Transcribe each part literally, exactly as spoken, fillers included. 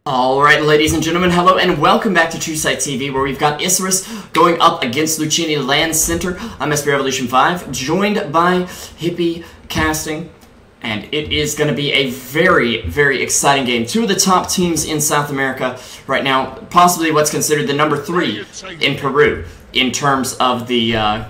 Alright, ladies and gentlemen, hello and welcome back to TrueSight T V, where we've got Isurus going up against Lucchini Land Center. I'm S P Revolution five, joined by Hippie Casting, and it is going to be a very, very exciting game. Two of the top teams in South America right now, possibly what's considered the number three in Peru, in terms of the uh,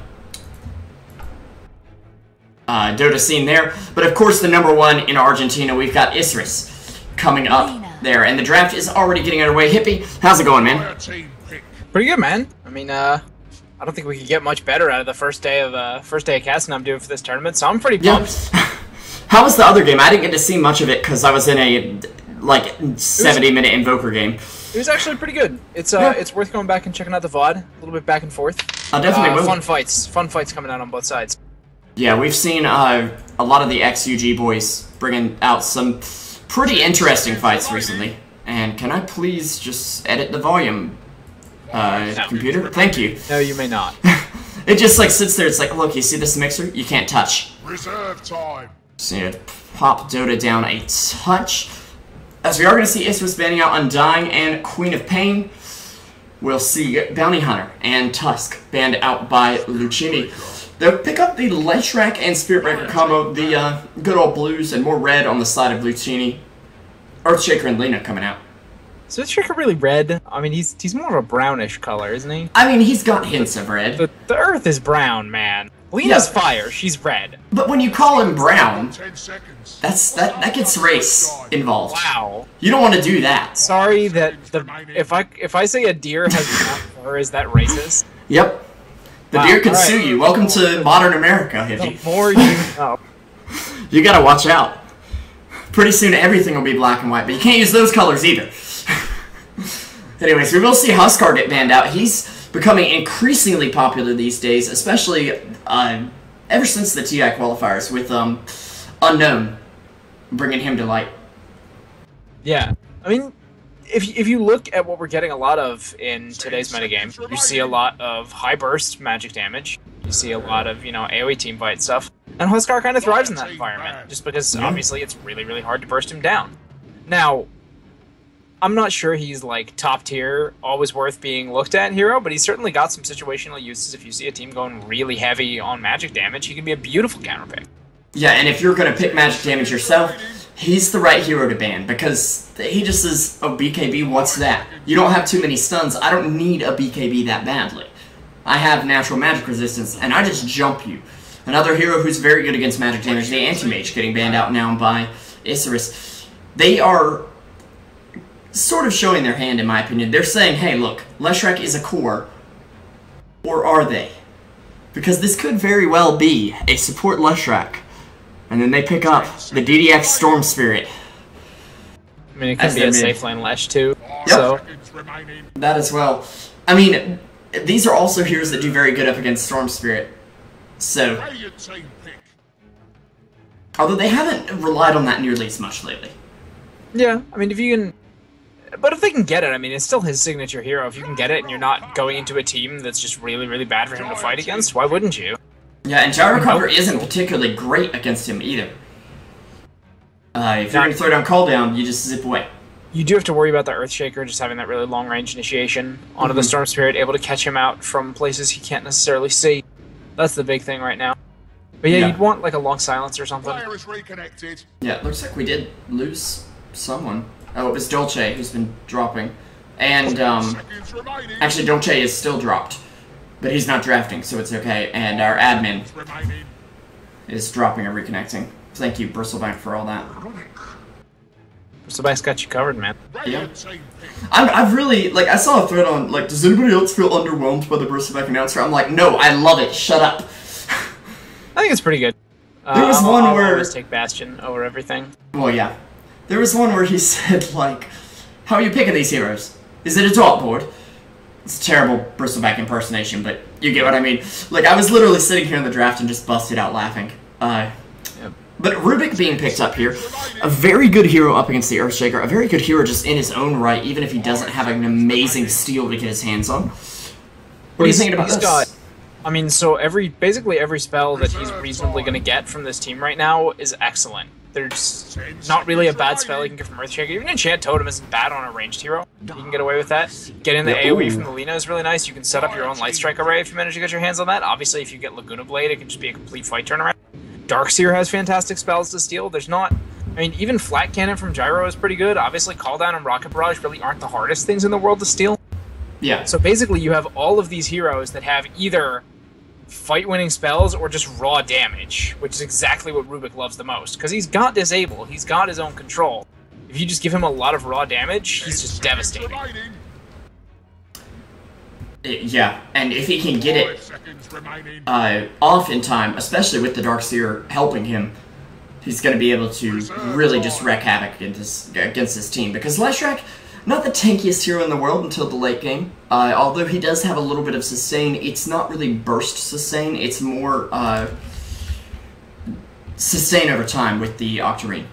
uh, Dota scene there. But of course, the number one in Argentina, we've got Isurus coming up there, and the draft is already getting underway. Hippie, how's it going, man? Pretty good, man. I mean, uh, I don't think we could get much better out of the first day of uh, first day of casting I'm doing for this tournament, so I'm pretty pumped. Yeah. How was the other game? I didn't get to see much of it because I was in a like seventy minute Invoker game. It was actually pretty good. It's uh, yeah. It's worth going back and checking out the V O D, a little bit back and forth. I definitely uh, will. Fun fights, fun fights coming out on both sides. Yeah, we've seen uh, a lot of the X U G boys bringing out some pretty interesting fights recently. And can I please just edit the volume, uh, no. computer? Thank you. No, you may not. It just like sits there. It's like, look, you see this mixer? You can't touch. Reserve time. So you pop Dota down a touch. As we are going to see Isurus banning out Undying and Queen of Pain. We'll see Bounty Hunter and Tusk banned out by Lucchini. They'll pick up the Leshrac and Spirit Breaker combo, the uh, good old blues, and more red on the side of Lucchini. Earthshaker and Lina coming out. So is Earthshaker really red? I mean, he's he's more of a brownish color, isn't he? I mean, he's got hints of red. The, the Earth is brown, man. Lina's Yeah. fire. She's red. But when you call him brown, Ten seconds. that's that that gets race involved. Wow. You don't want to do that. Sorry that the if I if I say a deer has brown fur, is that racist? Yep. The Wow, deer could alright. sue you. Welcome to modern America, The Hippie. more you know. You gotta watch out. Pretty soon everything will be black and white, but you can't use those colors either. Anyways, we will see Huskar get banned out. He's becoming increasingly popular these days, especially uh, ever since the T I qualifiers with um, Unknown bringing him to light. Yeah, I mean, if if you look at what we're getting a lot of in today's metagame, you see a lot of high burst magic damage. You see a lot of, you know, AoE team fight stuff. And Huskar kind of thrives in that environment, just because Yeah. obviously it's really, really hard to burst him down. Now, I'm not sure he's like top tier, always worth being looked at hero, but he's certainly got some situational uses. If you see a team going really heavy on magic damage, he can be a beautiful counter pick. Yeah, and if you're gonna pick magic damage yourself, he's the right hero to ban, because he just says, oh, B K B, what's that? You don't have too many stuns. I don't need a B K B that badly. I have natural magic resistance, and I just jump you. Another hero who's very good against magic damage, the Anti-Mage, getting banned out now by Isurus. They are sort of showing their hand, in my opinion. They're saying, hey, look, Leshrac is a core, or are they? Because this could very well be a support Leshrac. And then they pick up the D D X Storm Spirit. I mean, it could As be their a mid. safe lane Lesh too. Yep. So Seconds remaining. That as well. I mean, these are also heroes that do very good up against Storm Spirit. So, Play your team pick. although they haven't relied on that nearly as much lately. yeah, I mean, if you can. But if they can get it, I mean, it's still his signature hero. If you can get it and you're not going into a team that's just really, really bad for him to fight against, why wouldn't you? Yeah, and Gyro Cover isn't particularly great against him either. Uh, if you're going to throw down Call Down, you just zip away. You do have to worry about the Earthshaker just having that really long range initiation onto the Mhm. Storm Spirit, able to catch him out from places he can't necessarily see. That's the big thing right now. But yeah, Yeah. you'd want like a long silence or something. Player is reconnected. Yeah, it looks like we did lose someone. Oh, it was Dolce who's been dropping. And, um, Seconds remaining. actually Dolce is still dropped. But he's not drafting, so it's okay. And our admin Remaining. is dropping or reconnecting. Thank you, Bristlebank, for all that. Somebody's got you covered, man. Play Yeah. your team pick. I'm, I've really, like, I saw a thread on, like, does anybody else feel underwhelmed by the Bristleback announcer? I'm like, no, I love it, shut up. I think it's pretty good. Uh, There was I'll- one I'll where- always take Bastion over everything. Well, yeah. There was one where he said, like, how are you picking these heroes? Is it a dot board? It's a terrible Bristleback impersonation, but you get what I mean. Like, I was literally sitting here in the draft and just busted out laughing. Uh, Yep. But Rubik being picked up here, a very good hero up against the Earthshaker, a very good hero just in his own right, even if he doesn't have an amazing steal to get his hands on. What are you He's- thinking about he's this? got- I mean, so every basically every spell that he's reasonably going to get from this team right now is excellent. there's not really a bad spell you can get from Earthshaker. Even Enchant Totem isn't bad on a ranged hero. You can get away with that. Getting the AoE from the Lina is really nice. You can set up your own Light Strike array if you manage to get your hands on that. Obviously, if you get Laguna Blade, it can just be a complete fight turnaround. Darkseer has fantastic spells to steal. There's not... I mean, even Flat Cannon from Gyro is pretty good. Obviously, Call Down and Rocket Barrage really aren't the hardest things in the world to steal. Yeah. So basically, you have all of these heroes that have either fight-winning spells or just raw damage, which is exactly what Rubik loves the most. Because he's got Disable, he's got his own control. If you just give him a lot of raw damage, he's just devastating. Yeah, and if he can get it uh, off in time, especially with the Darkseer helping him, he's going to be able to really just wreak havoc against his, against his team. Because Leshrac, not the tankiest hero in the world until the late game. Uh, although he does have a little bit of sustain, it's not really burst sustain. It's more uh, sustain over time with the Octarine.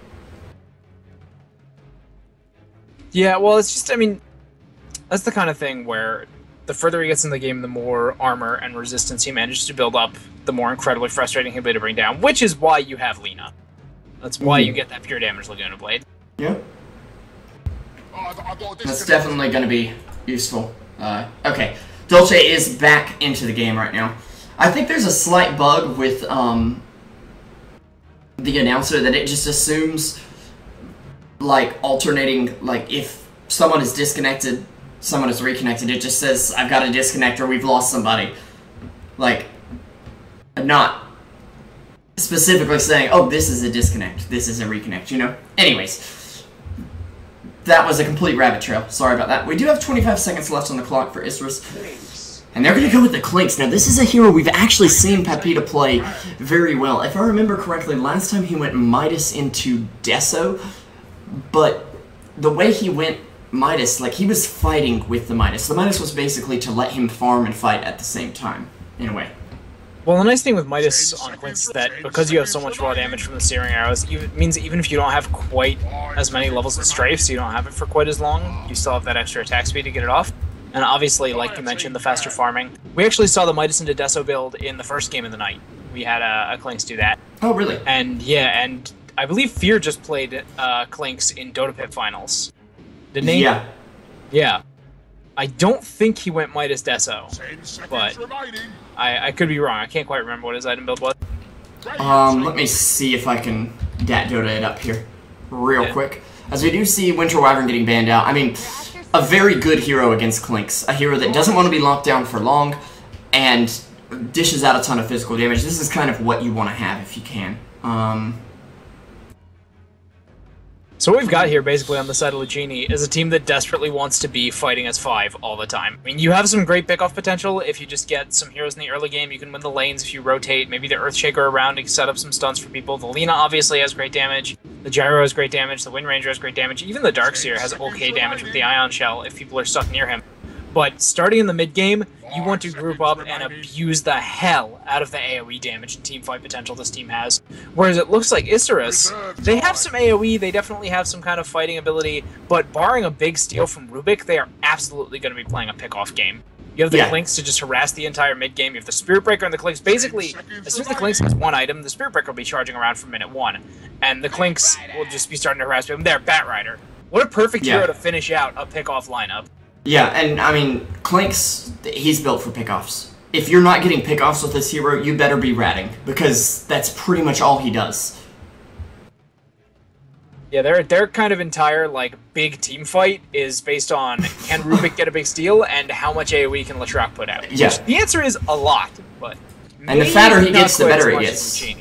Yeah, well, it's just, I mean, that's the kind of thing where the further he gets in the game, the more armor and resistance he manages to build up, the more incredibly frustrating he'll be to bring down, which is why you have Lina. That's why mm-hmm. you get that pure damage Laguna Blade. Yeah. That's definitely going to be useful. Uh, okay, Dolce is back into the game right now. I think there's a slight bug with um, the announcer that it just assumes, like, alternating, like, if someone is disconnected, someone is reconnected, it just says, I've got a disconnect or we've lost somebody. Like, not specifically saying, oh, this is a disconnect, this is a reconnect, you know? Anyways. That was a complete rabbit trail. Sorry about that. We do have twenty-five seconds left on the clock for Isrus. And they're going to go with the Clinks. Now, this is a hero we've actually seen Pepita play very well. If I remember correctly, last time he went Midas into Deso. But the way he went Midas, like, he was fighting with the Midas. The Midas was basically to let him farm and fight at the same time, in a way. Well, the nice thing with Midas on Clinks is that because you have so much raw damage from the Searing Arrows, it means even if you don't have quite as many levels of Strafe, so you don't have it for quite as long, you still have that extra attack speed to get it off. And obviously, like you mentioned, the faster farming. We actually saw the Midas into Deso build in the first game of the night. We had a, a Clinks do that. Oh, really? And yeah, and I believe Fear just played uh, Clinks in Dota Pit Finals. Didn't he? Yeah. Yeah. I don't think he went Midas Deso, but I, I could be wrong. I can't quite remember what his item build was. Um, let me see if I can Dat Dota it up here real yeah. quick. As we do see Winter Wyvern getting banned out. I mean, a very good hero against Clinks. A hero that doesn't want to be locked down for long and dishes out a ton of physical damage. This is kind of what you want to have if you can. Um... So what we've got here, basically, on the side of Lucchini, is a team that desperately wants to be fighting as five all the time. I mean, you have some great pick-off potential. If you just get some heroes in the early game, you can win the lanes if you rotate. Maybe the Earthshaker around to set up some stunts for people. The Lina obviously has great damage. The Gyro has great damage. The Wind Ranger has great damage. Even the Darkseer has okay damage with the Ion Shell if people are stuck near him. But starting in the mid-game, you want to group up and abuse the hell out of the AoE damage and teamfight potential this team has. Whereas it looks like Isserus, they have some AoE, they definitely have some kind of fighting ability, but barring a big steal from Rubik, they are absolutely going to be playing a pick-off game. You have the yeah. Clinks to just harass the entire mid-game. You have the Spirit Breaker and the Clinks. Basically, as soon as the Clinks has one item, the Spirit Breaker will be charging around for minute one. And the Clinks will just be starting to harass them. There, Bat Rider. What a perfect yeah. hero to finish out a pick-off lineup. Yeah, and I mean, Clinks, he's built for pickoffs. If you're not getting pickoffs with this hero, you better be ratting, because that's pretty much all he does. Yeah, their their kind of entire, like, big team fight is based on can Rubik get a big steal and how much AoE can Leshrac put out. Yeah. Which the answer is a lot, but and the fatter he gets, the better he gets. Yeah,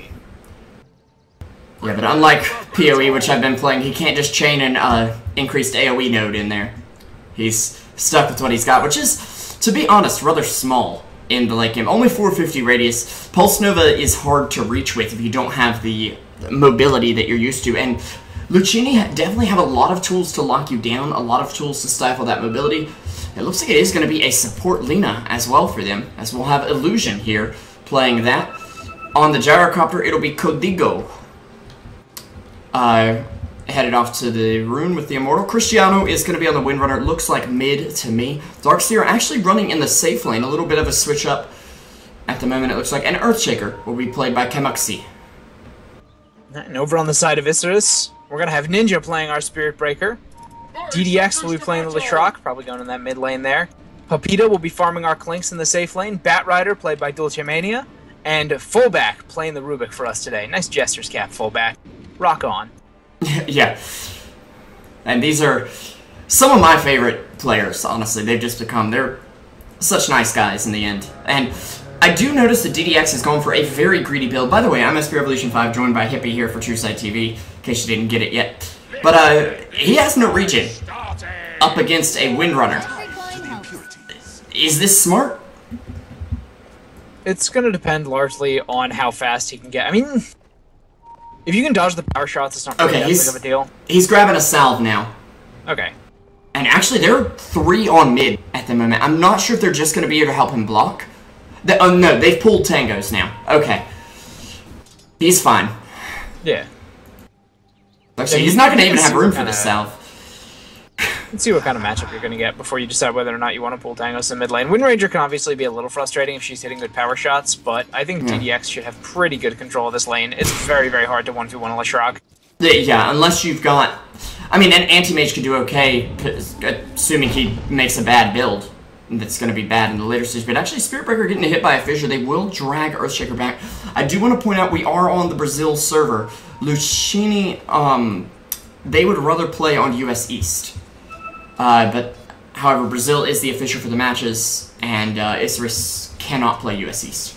but unlike P O E, which I've been playing, he can't just chain an uh, increased AoE node in there. He's stuck with what he's got, which is, to be honest, rather small in the late game. Only four fifty radius. Pulse Nova is hard to reach with if you don't have the mobility that you're used to, and Lucchini definitely have a lot of tools to lock you down, a lot of tools to stifle that mobility. It looks like it is going to be a support Lina as well for them, as we'll have Illusion here playing that. On the Gyrocopter, it'll be Codigo. Uh... headed off to the rune with the Immortal. Cristiano is going to be on the Windrunner. Looks like mid to me. Darkseer actually running in the safe lane. A little bit of a switch up at the moment, it looks like. And Earthshaker will be played by Kemuxi. And over on the side of Isurus, we're going to have Ninja playing our Spirit Breaker. D D X will be playing the Leshrac, probably going in that mid lane there. Papita will be farming our Clinks in the safe lane. Batrider, played by Dulcimania. And Fullback playing the Rubik for us today. Nice Jester's Cap, Fullback. Rock on. Yeah. And these are some of my favorite players, honestly. They've just become, they're such nice guys in the end. And I do notice that D D X is going for a very greedy build. By the way, I'm S P Revolution five, joined by Hippie here for TrueSight T V, in case you didn't get it yet. But uh, he has no regen up against a Windrunner. Is this smart? It's going to depend largely on how fast he can get. I mean, if you can dodge the power shots, it's not really okay, that he's, big of a deal. He's grabbing a salve now. Okay. And actually, there are three on mid at the moment. I'm not sure if they're just going to be here to help him block. The, oh, no, they've pulled tangos now. Okay. He's fine. Yeah. Actually, he's not going to even have room for the salve. Let's see what kind of matchup you're going to get before you decide whether or not you want to pull Tangos in mid lane. Wind Ranger can obviously be a little frustrating if she's hitting good power shots, but I think yeah. D D X should have pretty good control of this lane. It's very, very hard to one v one a Leshrac. Yeah, unless you've got... I mean, an Anti-Mage could do okay, assuming he makes a bad build. That's going to be bad in the later stage. But actually, Spirit Breaker getting hit by a fissure, they will drag Earthshaker back. I do want to point out we are on the Brazil server. Lucchini, um, they would rather play on U S East. Uh, but, however, Brazil is the official for the matches, and uh, Isurus cannot play U S East.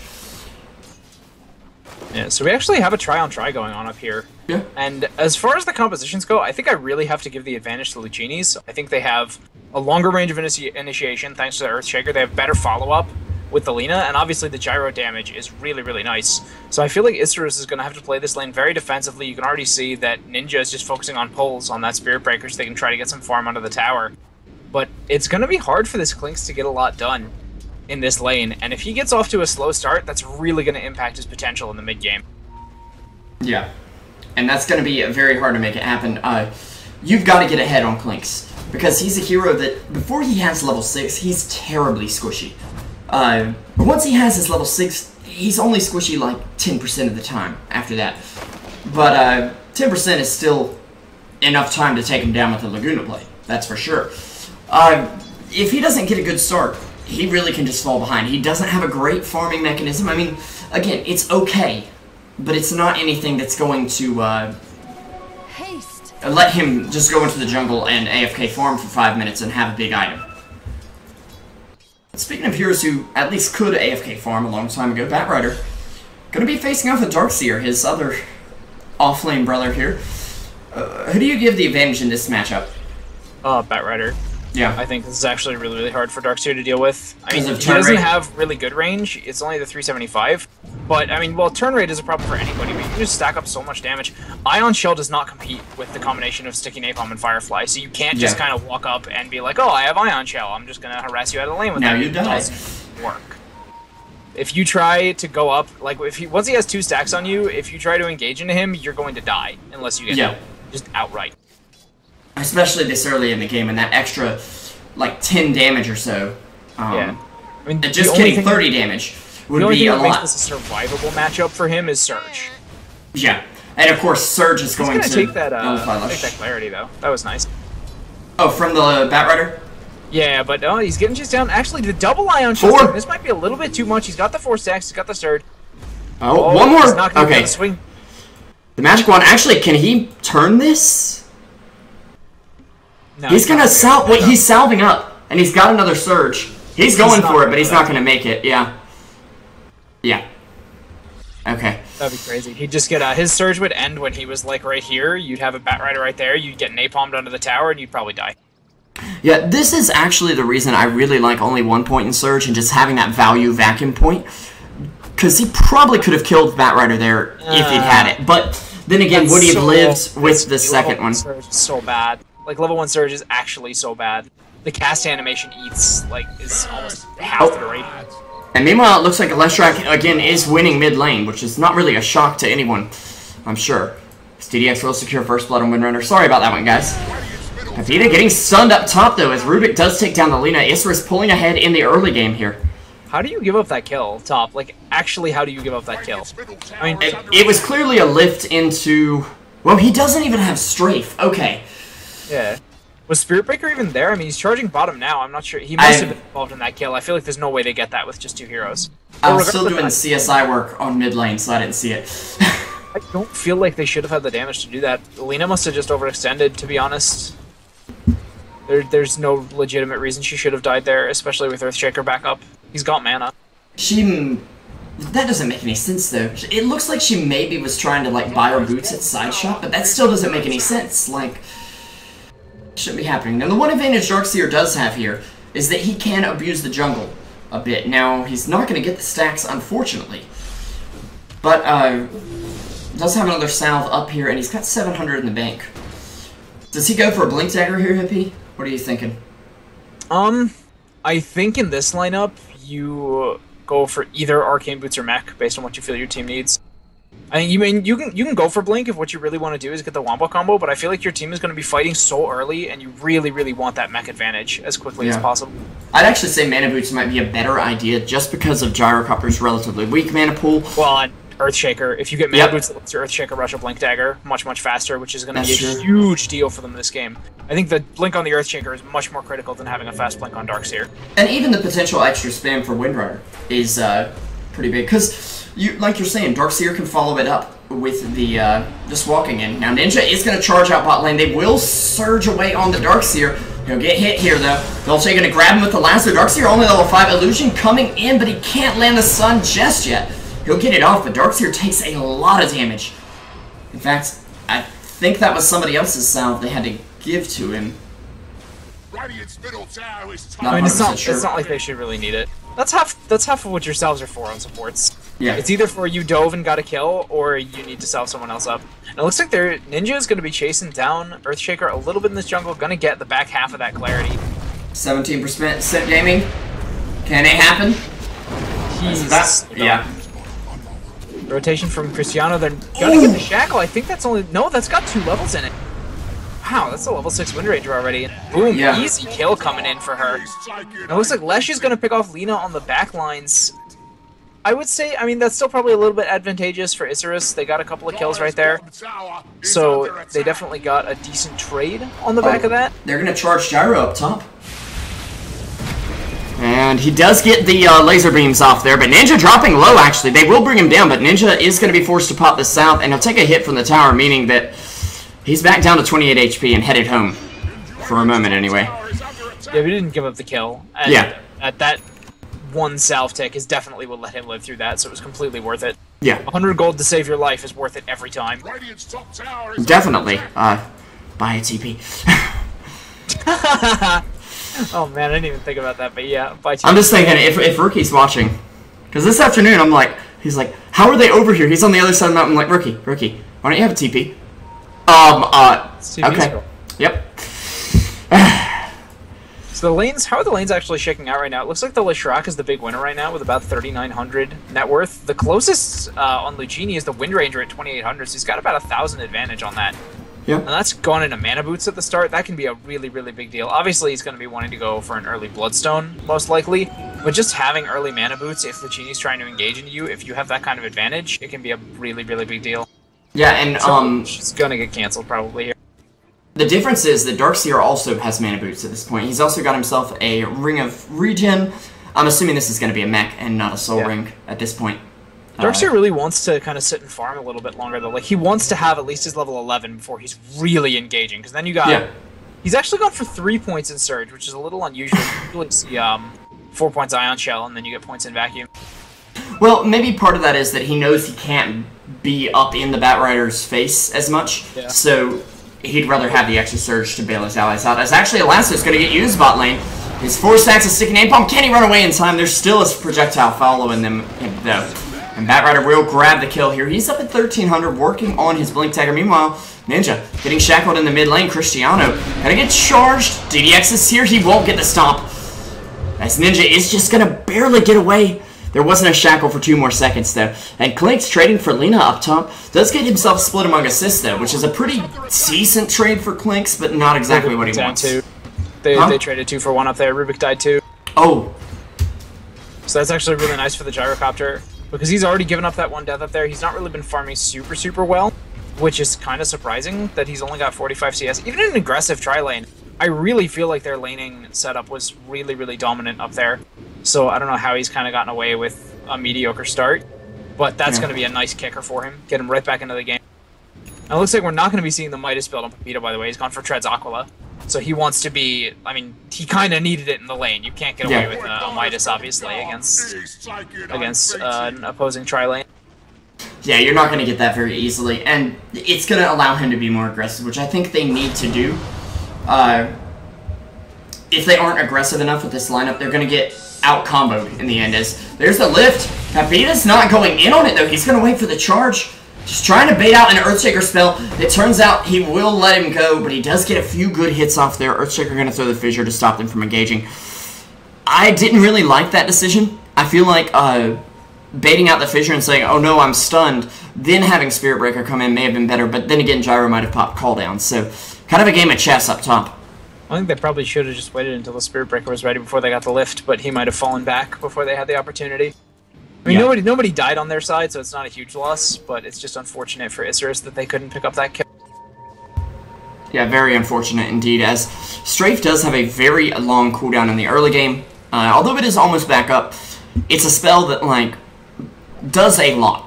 Yeah, so we actually have a try-on-try going on up here. Yeah. And as far as the compositions go, I think I really have to give the advantage to Lucchini's. I think they have a longer range of initi initiation thanks to the Earthshaker. They have better follow-up with the Lina, and obviously the gyro damage is really, really nice. So I feel like Isurus is going to have to play this lane very defensively. You can already see that Ninja is just focusing on pulls on that Spirit Breaker so they can try to get some farm under the tower. But it's going to be hard for this Clinks to get a lot done in this lane, and if he gets off to a slow start, that's really going to impact his potential in the mid-game. Yeah, and that's going to be very hard to make it happen. Uh, you've got to get ahead on Clinks, because he's a hero that, before he has level six, he's terribly squishy. Uh, but once he has his level six, he's only squishy like ten percent of the time after that. But uh, ten percent is still enough time to take him down with the Laguna play, that's for sure. Uh, if he doesn't get a good start, he really can just fall behind. He doesn't have a great farming mechanism. I mean, again, it's okay, but it's not anything that's going to uh, Haste. let him just go into the jungle and A F K farm for five minutes and have a big item. Speaking of heroes who at least could A F K farm a long time ago, Batrider going to be facing off with Darkseer, his other off-lane brother here. Uh, who do you give the advantage in this matchup? Uh, Batrider. Yeah. I think this is actually really, really hard for Darkseer to deal with. I mean, he turn doesn't rate. have really good range. It's only the three seventy-five. But, I mean, well, turn rate is a problem for anybody, but you can just stack up so much damage. Ion Shell does not compete with the combination of Sticky Napalm and Firefly, so you can't just Yeah. kind of walk up and be like, oh, I have Ion Shell, I'm just going to harass you out of the lane with Now that. you It die. doesn't work. If you try to go up, like, if he, once he has two stacks on you, if you try to engage into him, you're going to die, unless you get Yeah. hit. Just outright. Especially this early in the game, and that extra, like, ten damage or so. Um, Yeah. I mean, and the just only getting thing- thirty damage would The only be thing a that makes lot. this a survivable matchup for him is Surge. Yeah. And of course, Surge is He's going gonna to take that, uh, nullify take Lush. that clarity though. That was nice. Oh, from the Batrider? Yeah, but no, he's getting just down. Actually, the double ion Four. shot. This might be a little bit too much. He's got the four stacks. He's got the Surge. Oh, Oh, one more. he's not gonna get Okay. the swing. The magic wand. Actually, can he turn this? No, He's gonna not sal. gonna Wait, he's salving up, and he's got another Surge. He's going not for it, gonna but he's do not that. gonna make it. Yeah. Yeah. Okay. That'd be crazy. He'd just get uh, his Surge would end when he was like right here. You'd have a Batrider right there. You'd get napalmed under the tower, and you'd probably die. Yeah, this is actually the reason I really like only one point in Surge and just having that value vacuum point. Because he probably could have killed Batrider there if he'd had it. But then again, That's would he have so- lived with it's- the second level one? Surge is so bad. Like level one Surge is actually so bad. The cast animation eats like is almost half Oh. the rate. And meanwhile, it looks like Leshrac, again, is winning mid lane, which is not really a shock to anyone, I'm sure. D D X will secure first blood on Windrunner. Sorry about that one, guys. Papita getting stunned up top, though, as Rubik does take down the Lina. Isurus pulling ahead in the early game here. How do you give up that kill, Top? Like, actually, how do you give up that kill? I mean, It, it was clearly a lift into... Well, he doesn't even have strafe. Okay. yeah. Was Spirit Breaker even there? I mean, he's charging bottom now. I'm not sure. He must I- have been involved in that kill. I feel like there's no way they get that with just two heroes. I But was still regardless doing of that, C S I work on mid lane, so I didn't see it. I don't feel like they should have had the damage to do that. Lena must have just overextended, to be honest. There, there's no legitimate reason she should have died there, especially with Earthshaker back up. He's got mana. She... That doesn't make any sense, though. It looks like she maybe was trying to, like, buy her boots at side shot, but that still doesn't make any sense. Like... Shouldn't be happening. Now, the one advantage Darkseer does have here is that he can abuse the jungle a bit. Now, he's not going to get the stacks, unfortunately. But, uh... does have another salve up here, and he's got seven hundred in the bank. Does he go for a Blink Dagger here, Hippie? What are you thinking? Um, I think in this lineup, you go for either Arcane Boots or Mech, based on what you feel your team needs. I mean, you mean you can you can go for Blink if what you really want to do is get the Wombo combo, but I feel like your team is going to be fighting so early, and you really, really want that Mech advantage as quickly as Yeah. possible. I'd actually say Mana Boots might be a better idea just because of Gyrocopter's relatively weak mana pool. Well, and Earthshaker, if you get Mana Yep. Boots, that lets your Earthshaker rush a Blink Dagger much, much faster, which is going to be That's a true. huge deal for them this game. I think the Blink on the Earthshaker is much more critical than having a fast Blink on Darkseer. And even the potential extra spam for Windrunner is uh, pretty big. Because, you, like you're saying, Darkseer can follow it up with the uh, just walking in. Now, Ninja is going to charge out bot lane. They will surge away on the Darkseer. He'll get hit here, though. Dolce going to grab him with the lasso. Darkseer only level five. Illusion coming in, but he can't land the sun just yet. He'll get it off, but Darkseer takes a lot of damage. In fact, I think that was somebody else's salve they had to give to him. Radiant's middle tower is Not I mean, it's not, one hundred percent sure. it's not like they should really need it. That's half That's half of what your salves are for on supports. Yeah. It's either for you dove and got a kill, or you need to salve someone else up. And it looks like their Ninja is going to be chasing down Earthshaker a little bit in this jungle, going to get the back half of that clarity. seventeen percent gaming. Can it happen? He's, That's, you know, yeah. Rotation from Cristiano, they're gonna get the Shackle. I think that's only... No, that's got two levels in it. Wow, that's a level six Windranger already. And boom, Yeah. easy kill coming in for her. And it looks like Lesh is gonna pick off Lina on the back lines. I would say, I mean, that's still probably a little bit advantageous for Isurus. They got a couple of kills right there. So they definitely got a decent trade on the back of that. They're gonna charge Gyro up top. And he does get the uh, laser beams off there, but Ninja dropping low, actually. They will bring him down, but Ninja is going to be forced to pop the south, and he'll take a hit from the tower, meaning that he's back down to twenty-eight H P and headed home. For a moment, anyway. Yeah, we didn't give up the kill. And Yeah. At that one salve tick is definitely what let him live through that, so it was completely worth it. Yeah, one hundred gold to save your life is worth it every time. Radiant's top tower is definitely. Uh, buy a T P. Oh man, I didn't even think about that, but yeah, by I'm just thinking, if, if Rookie's watching, because this afternoon I'm like, he's like, how are they over here? He's on the other side of the mountain. I'm like, Rookie, Rookie, why don't you have a T P? Um, uh, okay. Yep. So the lanes, how are the lanes actually shaking out right now? It looks like the Leshrac is the big winner right now with about thirty-nine hundred net worth. The closest uh, on Lucini is the Windranger at twenty-eight hundred, so he's got about a thousand advantage on that. Yeah. And that's gone into Mana Boots at the start. That can be a really, really big deal. Obviously, he's going to be wanting to go for an early Bloodstone, most likely. But just having early Mana Boots, if Lucini's trying to engage into you, if you have that kind of advantage, it can be a really, really big deal. Yeah, and, So um... she's going to get canceled probably here. the difference is that Darkseer also has mana boots at this point. He's also got himself a Ring of Regen. I'm assuming this is going to be a mech and not a soul Yeah. ring at this point. Darkseer Uh, really wants to kind of sit and farm a little bit longer, though. Like, he wants to have at least his level eleven before he's really engaging, because then you got... Yeah. He's actually gone for three points in Surge, which is a little unusual. You usually see um, four points Ion Shell, and then you get points in Vacuum. Well, maybe part of that is that he knows he can't be up in the Batrider's face as much, Yeah. so he'd rather have the extra surge to bail his allies out. As actually Lasso's going to get used bot lane. His four stacks of sticky napalm. Can he run away in time? There's still a projectile following them, though. And Batrider will grab the kill here. He's up at thirteen hundred, working on his Blink Dagger. Meanwhile, Ninja getting shackled in the mid lane. Cristiano gonna get charged. D D X is here. He won't get the stomp. As Ninja is just gonna barely get away. There wasn't a shackle for two more seconds, though. And Clink's trading for Lina up top. Does get himself split among assists, though, which is a pretty decent trade for Clink's, but not exactly what he Down wants. two. They, Huh? they traded two for one up there. Rubik died two. Oh, So that's actually really nice for the Gyrocopter, because he's already given up that one death up there. He's not really been farming super, super well, which is kind of surprising that he's only got forty-five C S. Even in an aggressive tri-lane, I really feel like their laning setup was really, really dominant up there. So I don't know how he's kind of gotten away with a mediocre start, but that's Yeah. going to be a nice kicker for him. Get him right back into the game. Now, it looks like we're not going to be seeing the Midas build on Pepito, by the way. He's gone for Treads Aquila. So he wants to be... I mean, he kind of needed it in the lane. You can't get away Yeah. with uh, a Midas, obviously, against against uh, an opposing tri-lane. Yeah, you're not going to get that very easily, and it's going to allow him to be more aggressive, which I think they need to do. Uh, if they aren't aggressive enough with this lineup, they're going to get out-comboed in the end. As there's the lift. Pepito's not going in on it, though. He's going to wait for the charge. Just trying to bait out an Earthshaker spell. It turns out he will let him go, but he does get a few good hits off there. Earthshaker going to throw the fissure to stop them from engaging. I didn't really like that decision. I feel like uh, baiting out the fissure and saying, oh no, I'm stunned, then having Spirit Breaker come in may have been better, but then again, Gyro might have popped call down. So, kind of a game of chess up top. I think they probably should have just waited until the Spirit Breaker was ready before they got the lift, but he might have fallen back before they had the opportunity. I mean, Yeah. nobody nobody died on their side, so it's not a huge loss, but it's just unfortunate for Isurus that they couldn't pick up that kill. Yeah, very unfortunate indeed, as Strafe does have a very long cooldown in the early game. Uh, although it is almost back up, it's a spell that, like, does a lot.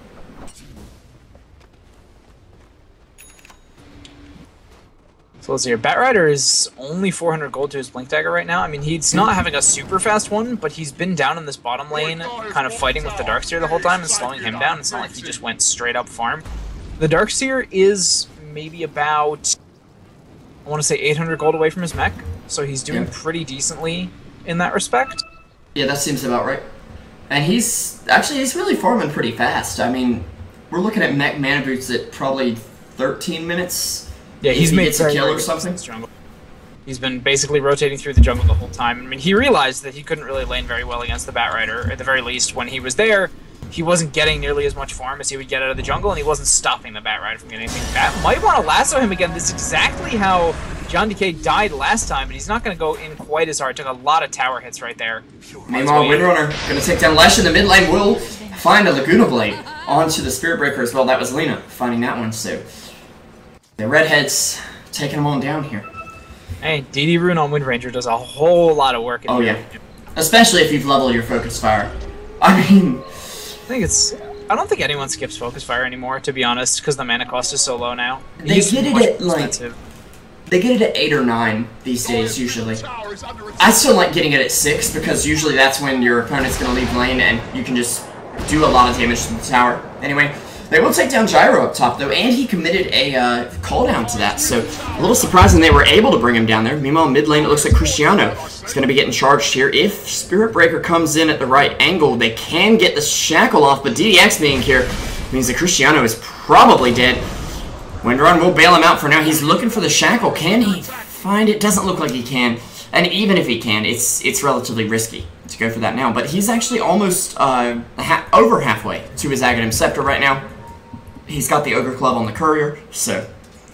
So let's see here. Batrider is only four hundred gold to his Blink Dagger right now. I mean, he's not having a super fast one, but he's been down in this bottom lane, kind of fighting with the Darkseer the whole time and slowing him down. It's not like he just went straight up farm. The Darkseer is maybe about, I want to say eight hundred gold away from his mech, so he's doing Yeah. pretty decently in that respect. Yeah, that seems about right. And he's, actually, he's really farming pretty fast. I mean, we're looking at mech mana boots at probably thirteen minutes. Yeah, If he's he made gets a very, kill very or good something. use of jungle. He's been basically rotating through the jungle the whole time. I mean, he realized that he couldn't really lane very well against the Batrider. At the very least, when he was there, he wasn't getting nearly as much farm as he would get out of the jungle, and he wasn't stopping the Batrider from getting anything. Bat might want to lasso him again. This is exactly how John D K died last time, but he's not going to go in quite as hard. Took a lot of tower hits right there. Meanwhile, Windrunner going to take down Lesh in the mid lane. Will find a Laguna Blade onto the Spirit Breaker as well. That was Lena finding that one, so the Redheads taking them on down here. Hey, D D Rune on Wind Ranger does a whole lot of work in Oh, here. yeah. Especially if you've leveled your Focus Fire. I mean, I think it's... I don't think anyone skips Focus Fire anymore, to be honest, because the mana cost is so low now. They He's get it much at, more like, expensive. they get it at eight or nine these days, usually. I still like getting it at six, because usually that's when your opponent's going to leave lane, and you can just do a lot of damage to the tower. Anyway, they will take down Gyro up top, though, and he committed a uh, cooldown to that, so a little surprising they were able to bring him down there. Meanwhile, mid lane, it looks like Cristiano is going to be getting charged here. If Spirit Breaker comes in at the right angle, they can get the Shackle off, but D D X being here means that Cristiano is probably dead. Windrun will bail him out for now. He's looking for the Shackle. Can he find it? Doesn't look like he can. And even if he can, it's it's relatively risky to go for that now. But he's actually almost uh, ha over halfway to his Aghanim Scepter right now. He's got the Ogre Club on the Courier, so...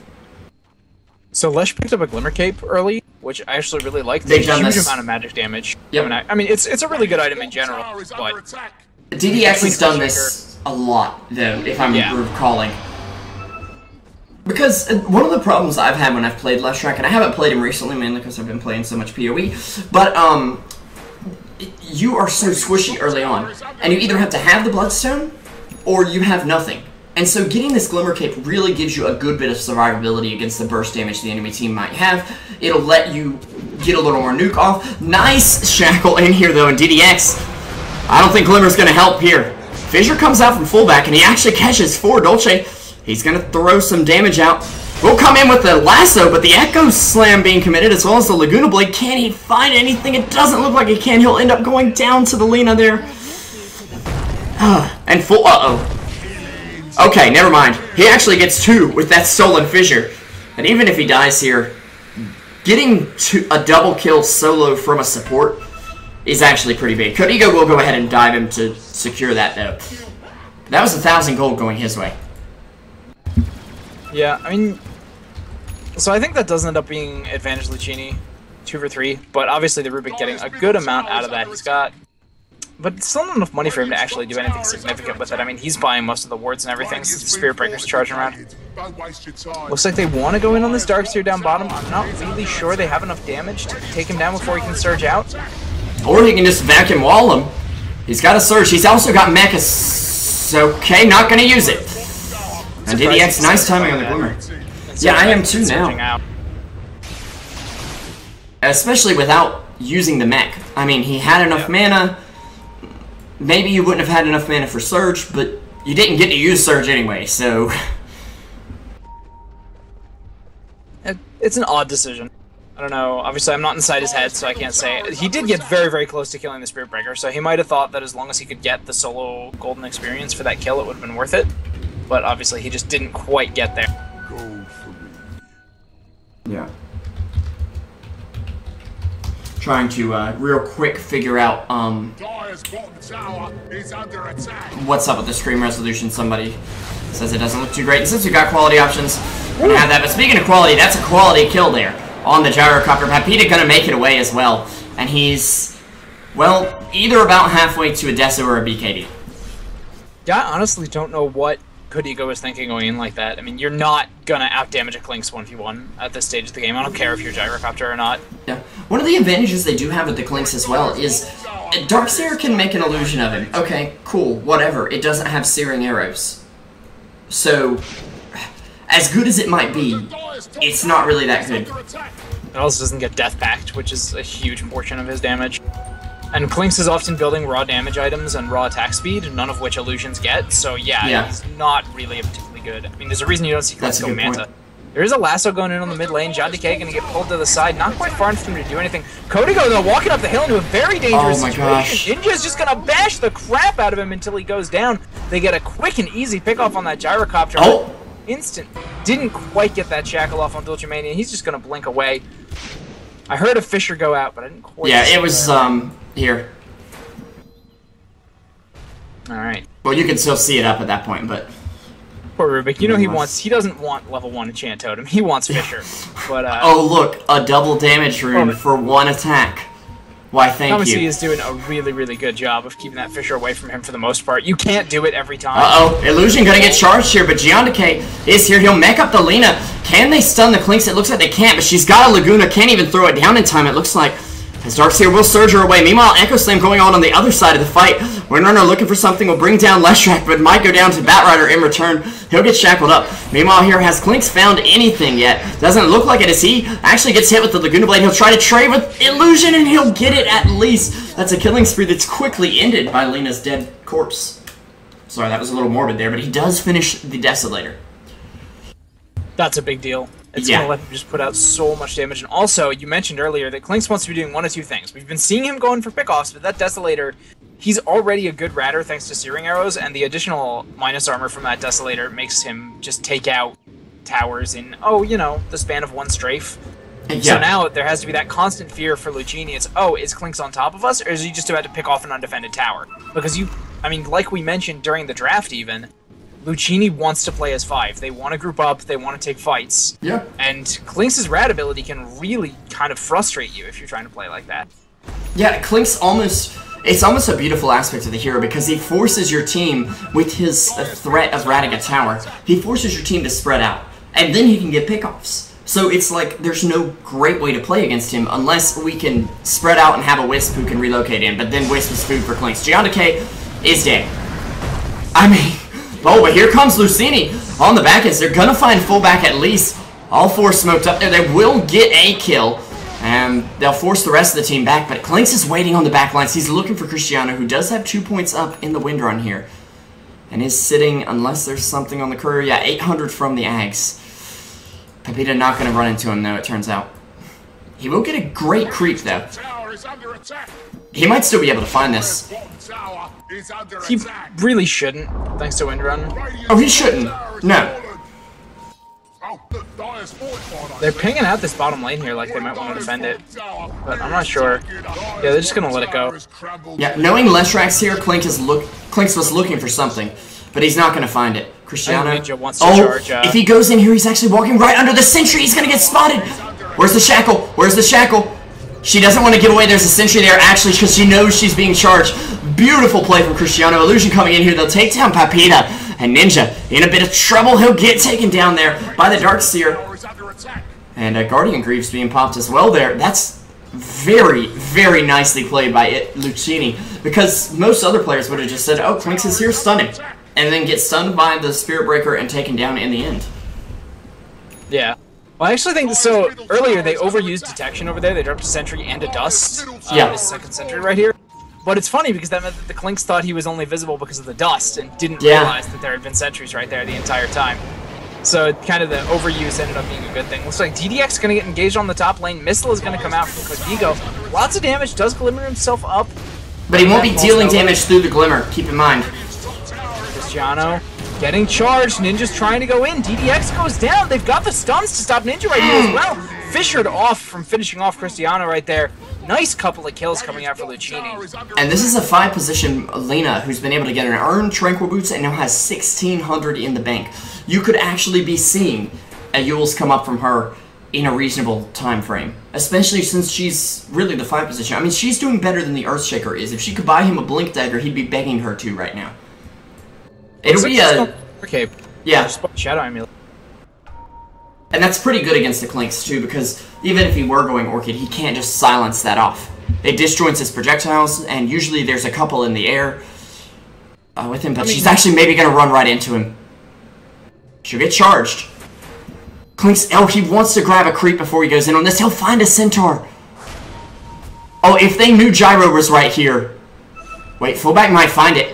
So Lesh picked up a Glimmer Cape early, which I actually really liked. They've It's a done huge this. amount of magic damage. Yep. I mean, I, I mean, it's it's a really good item in general, but D D X has Between done this a lot, though, if I'm Yeah. recalling. Because uh, one of the problems I've had when I've played Leshrac, and I haven't played him recently, mainly because I've been playing so much P O E, but, um... you are so squishy early on, and you either have to have the Bloodstone, or you have nothing. And so getting this Glimmer Cape really gives you a good bit of survivability against the burst damage the enemy team might have. It'll let you get a little more nuke off. Nice Shackle in here, though, and D D X. I don't think Glimmer's going to help here. Fissure comes out from fullback, and he actually catches four Dolce. He's going to throw some damage out. We'll come in with the Lasso, but the Echo Slam being committed, as well as the Laguna Blade. Can he find anything? It doesn't look like he can. He'll end up going down to the Lena there. And full... Uh-oh. Okay, never mind. He actually gets two with that Stolen Fissure. And even if he dies here, getting to a double kill solo from a support is actually pretty big. Codigo will go ahead and dive him to secure that, though. That was a thousand gold going his way. yeah, I mean, so I think that does end up being advantage Lucchini, two for three. But obviously the Rubik getting a good amount out of that. He's got but it's still not enough money for him to actually do anything significant with it. I mean, he's buying most of the wards and everything since the Spirit Breaker's charging around. Looks like they want to go in on this Darkseer down bottom. I'm not really sure they have enough damage to take him down before he can surge out. Or he can just vacuum wall him. He's got a surge. He's also got Mechas. Okay, not gonna use it. And D D X, nice timing on the Glimmer. Yeah, I am too now. Especially without using the mech. I mean, he had enough mana. Maybe you wouldn't have had enough mana for Surge, but you didn't get to use Surge anyway, so... It's an odd decision. I don't know. Obviously, I'm not inside his head, so I can't say. He did get very, very close to killing the Spirit Breaker, so he might have thought that as long as he could get the solo golden experience for that kill, it would have been worth it. But obviously, he just didn't quite get there. Yeah. Trying to uh, real quick figure out um what's up with the screen resolution. Somebody says it doesn't look too great. And since we got quality options, we're gonna have that. But speaking of quality, that's a quality kill there on the gyrocopter. Pepita gonna make it away as well, and he's well either about halfway to a Deso or a B K B. Yeah, I honestly don't know what Kodigo was thinking going in like that. I mean, you're not gonna outdamage a Clinkz one v one at this stage of the game. I don't care if you're gyrocopter or not. Yeah. One of the advantages they do have with the Clinkz as well is Darkseer can make an illusion of him. Okay, cool, whatever. It doesn't have searing arrows. So, as good as it might be, it's not really that good. It also doesn't get Death Pact, which is a huge portion of his damage. And Clinkz is often building raw damage items and raw attack speed, none of which illusions get, so yeah, yeah. he's not really particularly good. I mean, there's a reason you don't see Clinkz go Manta. Point. There is a lasso going in on the mid lane. John Decay gonna get pulled to the side, not quite far enough for him to do anything. Kodigo, though, walking up the hill into a very dangerous oh my situation. Gosh. Ninja's just gonna bash the crap out of him until he goes down. They get a quick and easy pick off on that gyrocopter. Oh! Instant. Didn't quite get that shackle off on Dulcimania. He's just gonna blink away. I heard a Fissure go out, but I didn't quite Yeah, it was, um, here. Alright. Well, you can still see it up at that point, but... Poor Rubik. You know he wants... He doesn't want level one Enchant Totem. He wants Fissure. But, uh... oh, look. A double damage rune oh, for one attack. Why, thank Thomas you. is doing a really, really good job of keeping that Fissure away from him for the most part. You can't do it every time. Uh-oh. Illusion gonna get charged here, but Gianduke is here. He'll mech up the Lina. Can they stun the Clinkz? It looks like they can't, but she's got a Laguna. Can't even throw it down in time, it looks like. As Darkseer will surge her away. Meanwhile, Echo Slam going on on the other side of the fight. Windrunner looking for something will bring down Leshrac, but might go down to Batrider in return. He'll get shackled up. Meanwhile, here, has Clinkz found anything yet? Doesn't look like it as he actually gets hit with the Laguna Blade. He'll try to trade with Illusion, and he'll get it at least. That's a killing spree that's quickly ended by Lina's dead corpse. Sorry, that was a little morbid there, but he does finish the Desolator. That's a big deal. It's yeah. going to let him just put out so much damage. And also, you mentioned earlier that Clinkz wants to be doing one of two things. We've been seeing him going for pickoffs, but that Desolator, he's already a good ratter thanks to Searing Arrows, and the additional minus armor from that Desolator makes him just take out towers in, oh, you know, the span of one strafe. Yeah. So now there has to be that constant fear for Lucini. It's, oh, is Clinkz on top of us, or is he just about to pick off an undefended tower? Because you, I mean, like we mentioned during the draft even, Lucini wants to play as five. They want to group up, they want to take fights. Yeah. And Clinkz's rat ability can really kind of frustrate you if you're trying to play like that. Yeah, Clinkz almost... It's almost a beautiful aspect of the hero because he forces your team with his uh, threat of ratting a tower. He forces your team to spread out, and then he can get pickoffs. So it's like there's no great way to play against him unless we can spread out and have a Wisp who can relocate in, but then Wisp is food for Clinkz. Gianduke is dead. I mean... Oh, but here comes Lucini on the back end. They're gonna find fullback at least. All four smoked up there. They will get a kill. And they'll force the rest of the team back. But Clinkz is waiting on the back lines. He's looking for Cristiano, who does have two points up in the wind run here. And is sitting, unless there's something on the courier. Yeah, eight hundred from the Ags. Pepita not gonna run into him, though, it turns out. He will get a great creep, though. He might still be able to find this. He really shouldn't, thanks to Windrun. Oh, he shouldn't. No. They're pinging out this bottom lane here like they might want to defend it. But I'm not sure. Yeah, they're just going to let it go. Yeah, knowing Leshrac's here, Clinkz, is look Clinkz was looking for something. But he's not going to find it. Cristiano. Ninja wants to oh, charge, uh, if he goes in here, he's actually walking right under the sentry. He's going to get spotted. Where's the shackle? Where's the shackle? She doesn't want to give away. There's a sentry there, actually, because she knows she's being charged. Beautiful play from Cristiano. Illusion coming in here. They'll take down Pepita. And Ninja in a bit of trouble. He'll get taken down there by the Darkseer. And uh, Guardian Greaves being popped as well there. That's very, very nicely played by it, Lucchini. Because most other players would have just said, oh, Clinks is here, stun him. And then get stunned by the Spirit Breaker and taken down in the end. Yeah. Well, I actually think so. Earlier, they overused detection over there. They dropped a sentry and a dust. Uh, Yeah. This second sentry right here. But it's funny because that meant that the Clinks thought he was only visible because of the dust and didn't Yeah. realize that there had been sentries right there the entire time. So kind of the overuse ended up being a good thing. Looks like D D X is going to get engaged on the top lane. Missile is going to come out from Codigo. Lots of damage. Does glimmer himself up. But he won't be dealing damage through the Glimmer, keep in mind. Cristiano getting charged. Ninja's trying to go in. D D X goes down. They've got the stuns to stop Ninja right here as well. Fissured off from finishing off Cristiano right there. Nice couple of kills coming out for Lucchini. And this is a five position Lena who's been able to get an earned Tranquil Boots and now has sixteen hundred in the bank. You could actually be seeing a Yules come up from her in a reasonable time frame. Especially since she's really the five position. I mean, she's doing better than the Earthshaker is. If she could buy him a Blink Dagger, he'd be begging her to right now. It'll be a... Okay. Yeah. Shadow Amulet. And that's pretty good against the Clinks, too, because even if he were going Orchid, he can't just silence that off. It disjoints his projectiles, and usually there's a couple in the air uh, with him, but I mean, she's actually maybe going to run right into him. She'll get charged. Clinks, oh, he wants to grab a creep before he goes in on this. He'll find a Centaur. Oh, if they knew Gyro was right here. Wait, fullback might find it.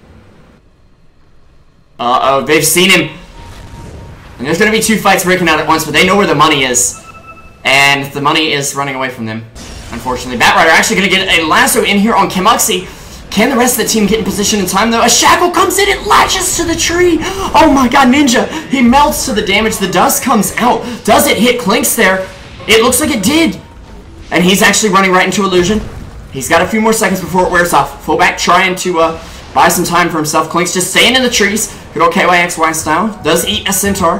Uh-oh, they've seen him. And there's going to be two fights breaking out at once, but they know where the money is. And the money is running away from them, unfortunately. Batrider actually going to get a lasso in here on Kemuxi. Can the rest of the team get in position in time, though? A Shackle comes in, it latches to the tree. Oh my god, Ninja. He melts to the damage. The dust comes out. Does it hit Clinks there? It looks like it did. And he's actually running right into Illusion. He's got a few more seconds before it wears off. Fullback trying to uh, buy some time for himself. Clinks just staying in the trees. Good old K Y X Y style. Does eat a Centaur.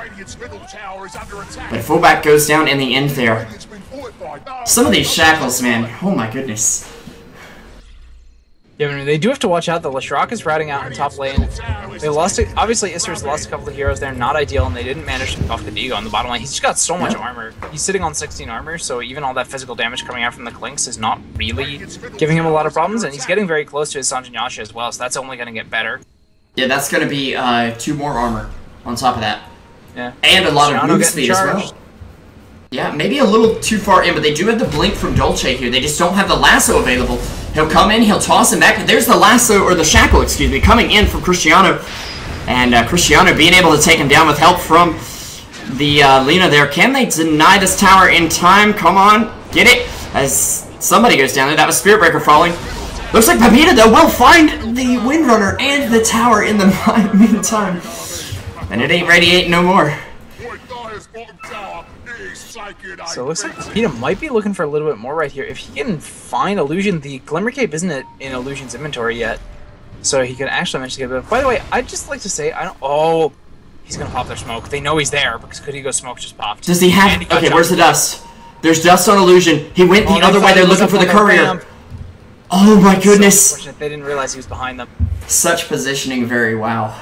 But fullback goes down in the end there. Some of these Shackles, man. Oh my goodness. Yeah, I mean, they do have to watch out. The Leshrac is routing out in top lane. They lost it. Obviously, Isser's lost a couple of heroes there. Not ideal, and they didn't manage to pick off the Digo on the bottom lane. He's just got so much Yep. armor. He's sitting on sixteen armor, so even all that physical damage coming out from the Clinks is not really giving him a lot of problems, and he's getting very close to his Sanjin Yasha as well, so that's only going to get better. Yeah, that's going to be uh, two more armor on top of that. Yeah. And a lot of Cristiano move getting speed as charged. well. Yeah, maybe a little too far in, but they do have the Blink from Dolce here. They just don't have the lasso available. He'll come in, he'll toss him back, but there's the lasso, or the Shackle, excuse me, coming in from Cristiano. And uh, Cristiano being able to take him down with help from the uh, Lena there. Can they deny this tower in time? Come on, get it. As somebody goes down there, that was Spirit Breaker falling. Looks like Pepita, though, will find the Windrunner and the tower in the meantime. And it ain't radiating no more. So it looks like Pepita might be looking for a little bit more right here. If he can find Illusion, the Glimmer Cape isn't in Illusion's inventory yet. So he can actually manage to get a bit. By the way, I'd just like to say, I don't. Oh, he's gonna pop their smoke. They know he's there because Codigo's smoke just popped. Does he have? And he got Okay, jumped. where's the dust? There's dust on Illusion. He went the Oh, they other thought way. he They're was looking up for the on courier. ramp. Oh my So goodness! unfortunate they didn't realize he was behind them. Such positioning, very wow.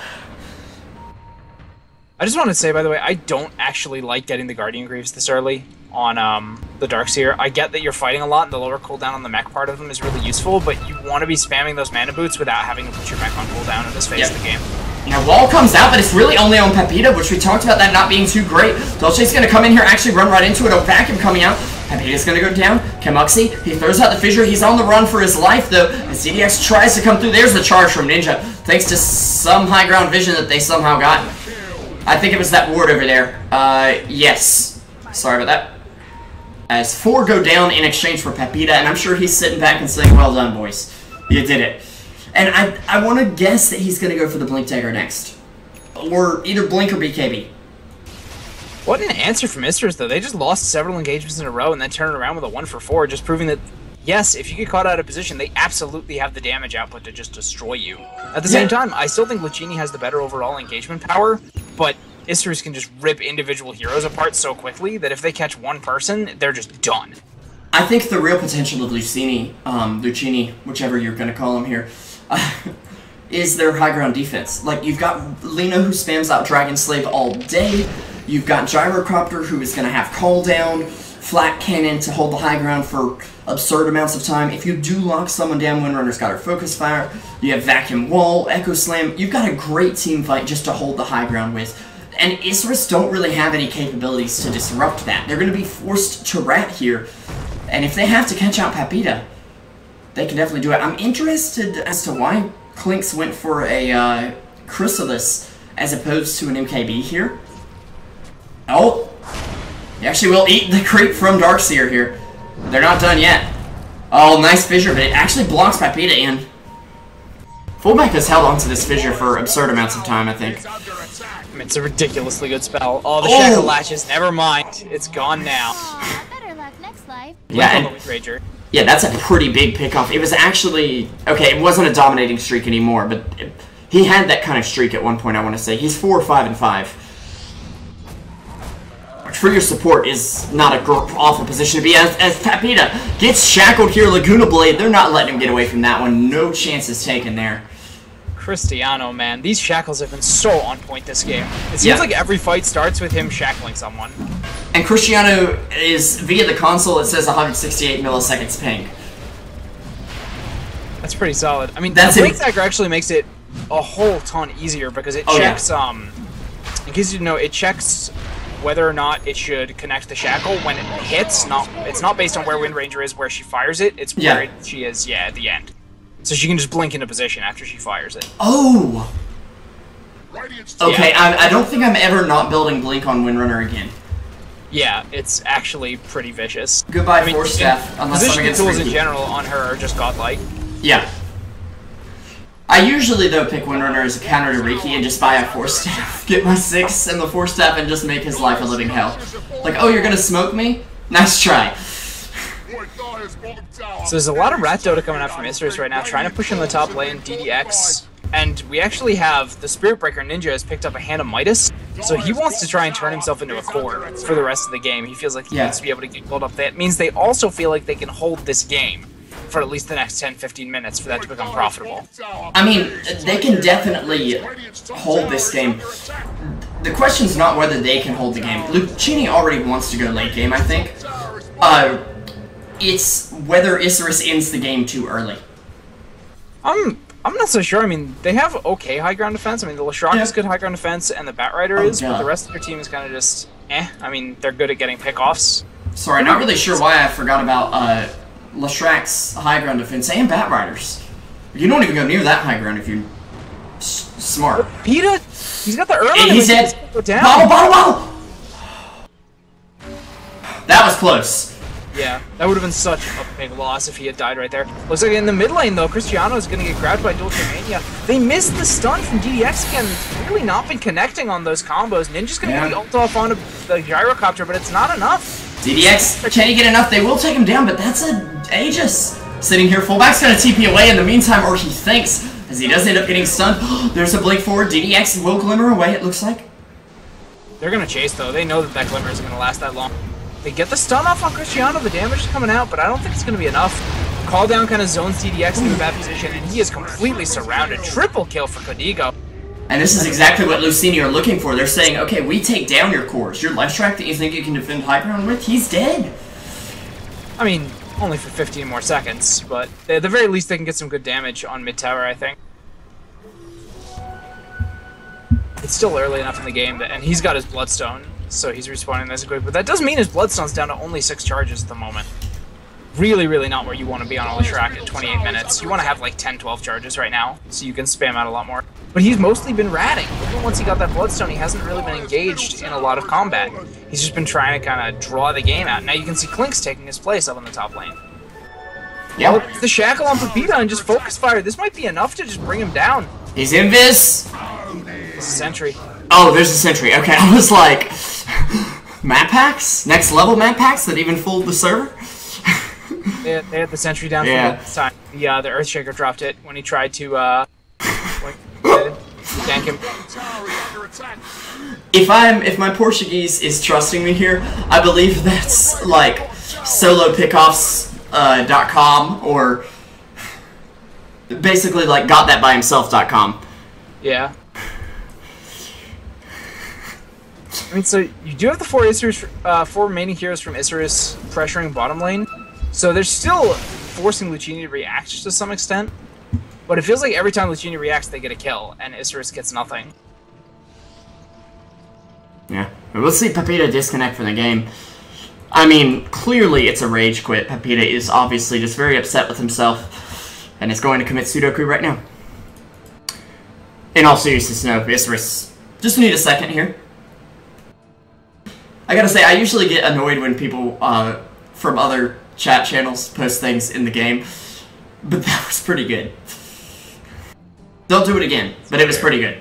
I just want to say, by the way, I don't actually like getting the Guardian Greaves this early on um, the Darkseer. I get that you're fighting a lot, and the lower cooldown on the mech part of them is really useful, but you want to be spamming those mana boots without having to put your mech on cooldown in this phase Yep. of the game. Now, Wall comes out, but it's really only on Pepita, which we talked about that not being too great. Dolce's going to come in here, actually run right into it. A vacuum coming out. Pepita's going to go down. Kemuxi, he throws out the fissure. He's on the run for his life, though, as D D X tries to come through. There's the charge from Ninja, thanks to some high ground vision that they somehow got. I think it was that ward over there. Uh, yes. Sorry about that. As four go down in exchange for Pepita, and I'm sure he's sitting back and saying, well done, boys. You did it. And I, I want to guess that he's going to go for the Blink Dagger next. Or either Blink or B K B. What an answer from Isters, though. They just lost several engagements in a row and then turned around with a one for four, just proving that, yes, if you get caught out of position, they absolutely have the damage output to just destroy you. At the same Yeah. time, I still think Lucchini has the better overall engagement power, but Isters can just rip individual heroes apart so quickly that if they catch one person, they're just done. I think the real potential of Lucini, um, Lucini, whichever you're going to call him here, uh, is their high ground defense. Like, you've got Lina who spams out Dragon Slave all day. You've got Gyrocopter who is going to have Call Down, Flat Cannon to hold the high ground for absurd amounts of time. If you do lock someone down, Windrunner's got her Focus Fire. You have Vacuum Wall, Echo Slam. You've got a great team fight just to hold the high ground with. And Isurus don't really have any capabilities to disrupt that. They're going to be forced to rat here. And if they have to catch out Papita, they can definitely do it. I'm interested as to why Clinks went for a uh, Chrysalis as opposed to an M K B here. Oh, he actually will eat the creep from Darkseer here. They're not done yet. Oh, nice fissure, but it actually blocks Papita in. Fullback has held onto this fissure for absurd amounts of time, I think. It's a ridiculously good spell. Oh, the Oh. Shackle Latches, never mind. It's gone now. Aw, better luck next life. Yeah, Blink on and- the Wind Rager. Yeah, that's a pretty big pickoff. It was actually... Okay, it wasn't a dominating streak anymore, but it, he had that kind of streak at one point, I want to say. He's four, five, and five. Which for your support is not a gr awful position to be. As, as Papita gets shackled here, Laguna Blade, they're not letting him get away from that one. No chances taken there. Cristiano, man, these shackles have been so on point this game. It seems Yeah. like every fight starts with him shackling someone. And Cristiano is, via the console, it says one hundred sixty-eight milliseconds ping. That's pretty solid. I mean, That's the it. Blink Dagger actually makes it a whole ton easier because it Oh, yeah. checks, um, in case you didn't know, it checks whether or not it should connect the shackle when it hits. Not, it's not based on where Wind Ranger is, where she fires it. It's Yeah. where it, she is, yeah, at the end. So she can just blink into position after she fires it. Oh! Radiant's Okay, Yeah. I, I don't think I'm ever not building Blink on Windrunner again. Yeah, it's actually pretty vicious. Goodbye, I mean, Force Staff, unless something positioning gets tools in freaky. general on her are just godlike. Yeah. I usually, though, pick Windrunner as a counter to Riki and just buy a Force Staff, get my six and the Force Staff, and just make his life a living hell. Like, oh, you're gonna smoke me? Nice try. So there's a lot of Rat Dota coming out from Isurus right now, trying to push in the top lane, D D X, and we actually have the Spirit Breaker Ninja has picked up a Hand of Midas, so he wants to try and turn himself into a core for the rest of the game. He feels like he Yeah. needs to be able to get gold up. That means they also feel like they can hold this game for at least the next ten fifteen minutes for that to become profitable. I mean, they can definitely hold this game. The question's not whether they can hold the game. Lucini already wants to go late game, I think. Uh, it's whether Isurus ends the game too early. I'm I'm not so sure. I mean, they have okay high ground defense. I mean, the Leshrac Yeah. is good high ground defense, and the Batrider Oh, is, but God. the rest of their team is kind of just eh. I mean, they're good at getting pickoffs. Sorry, not really sure why I forgot about uh, Leshrac's high ground defense and Batriders. You don't even go near that high ground if you're s smart. Peta, he's got the earn on He him. he said, Go down. bottle, bottle, bottle! That was close. Yeah, that would have been such a big loss if he had died right there. Looks like in the mid lane, though, Cristiano is going to get grabbed by Dulce Mania. They missed the stun from D D X again. It's really not been connecting on those combos. Ninja's going to Yeah. get the ult off onto the Gyrocopter, but it's not enough. D D X, can he get enough? They will take him down, but that's a Aegis. Sitting here, fullback's gonna T P away in the meantime, or he thinks, as he does end up getting stunned. There's a blink forward, D D X will glimmer away, it looks like. They're going to chase, though. They know that that Glimmer isn't going to last that long. They get the stun off on Cristiano, the damage is coming out, but I don't think it's going to be enough. Call down kind of zones D D X into a bad position, and he is completely surrounded. Triple kill for Codigo. And this is exactly what Lucini are looking for. They're saying, okay, we take down your cores. Your life track that you think you can defend high ground with, he's dead. I mean, only for fifteen more seconds, but at the very least they can get some good damage on mid tower, I think. It's still early enough in the game, that, and he's got his Bloodstone, so he's respawning nice and quick. But that does mean his Bloodstone's down to only six charges at the moment. Really, really not where you want to be on a Leshrac at twenty-eight minutes. You want to have like ten, twelve charges right now, so you can spam out a lot more. But he's mostly been ratting. Even once he got that Bloodstone, he hasn't really been engaged in a lot of combat. He's just been trying to kind of draw the game out. Now you can see Clink's taking his place up on the top lane. Yeah, Well, the Shackle on Pepita and just focus fire. This might be enough to just bring him down. he's invis. This is Sentry. Oh, there's a sentry. Okay, I was like, map packs? Next level map packs that even fooled the server? They had, they had the Sentry down Yeah. for this time. The, uh, the Earthshaker dropped it when he tried to, uh, when, uh, gank him. If I'm, if my Portuguese is trusting me here, I believe that's like solo pickoffs dot com uh, or basically like got that by himself dot com. Yeah. I mean, so you do have the four Isserus, uh, four remaining heroes from Isserus pressuring bottom lane, so they're still forcing Lucini to react to some extent, but it feels like every time Lucini reacts, they get a kill, and Isserus gets nothing. Yeah, we'll see Pepita disconnect from the game. I mean, clearly it's a rage quit. Pepita is obviously just very upset with himself, and is going to commit Sudoku right now. In all seriousness, no, Isserus, just need a second here. I gotta say, I usually get annoyed when people uh, from other chat channels post things in the game, but that was pretty good. Don't do it again, but it was pretty good.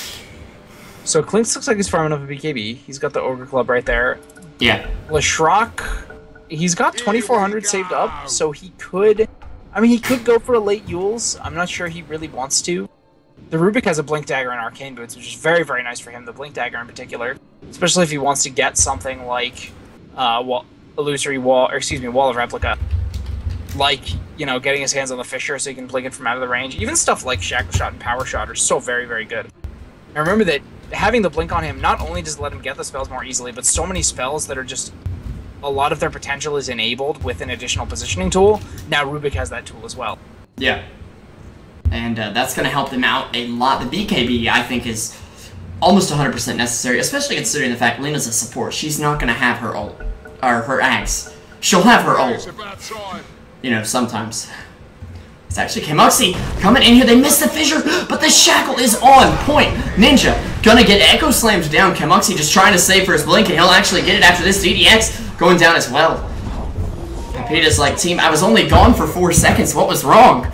So Clinkz looks like he's farming up a B K B. He's got the Ogre Club right there. Yeah. Leshrac, he's got twenty-four hundred saved up, so he could... I mean, he could go for a late Yules. I'm not sure he really wants to. The Rubik has a Blink Dagger and Arcane Boots, which is very, very nice for him, the Blink Dagger in particular. Especially if he wants to get something like uh, wall, Illusory Wall, or excuse me, Wall of Replica. Like, you know, getting his hands on the Fissure so he can blink it from out of the range. Even stuff like Shackle Shot and Power Shot are so very, very good. And remember that having the Blink on him not only does it let him get the spells more easily, but so many spells that are just... a lot of their potential is enabled with an additional positioning tool. Now Rubik has that tool as well. Yeah. And uh, that's going to help them out a lot. The B K B, I think, is almost one hundred percent necessary, especially considering the fact Lina's a support. She's not going to have her ult, or her axe. She'll have her ult. You know, sometimes. It's actually Camoxie coming in here. They missed the fissure, but the shackle is on point. Ninja gonna get Echo Slammed down. Camoxie just trying to save for his blink, and he'll actually get it after this D D X going down as well. Pepita's like, team, I was only gone for four seconds. What was wrong?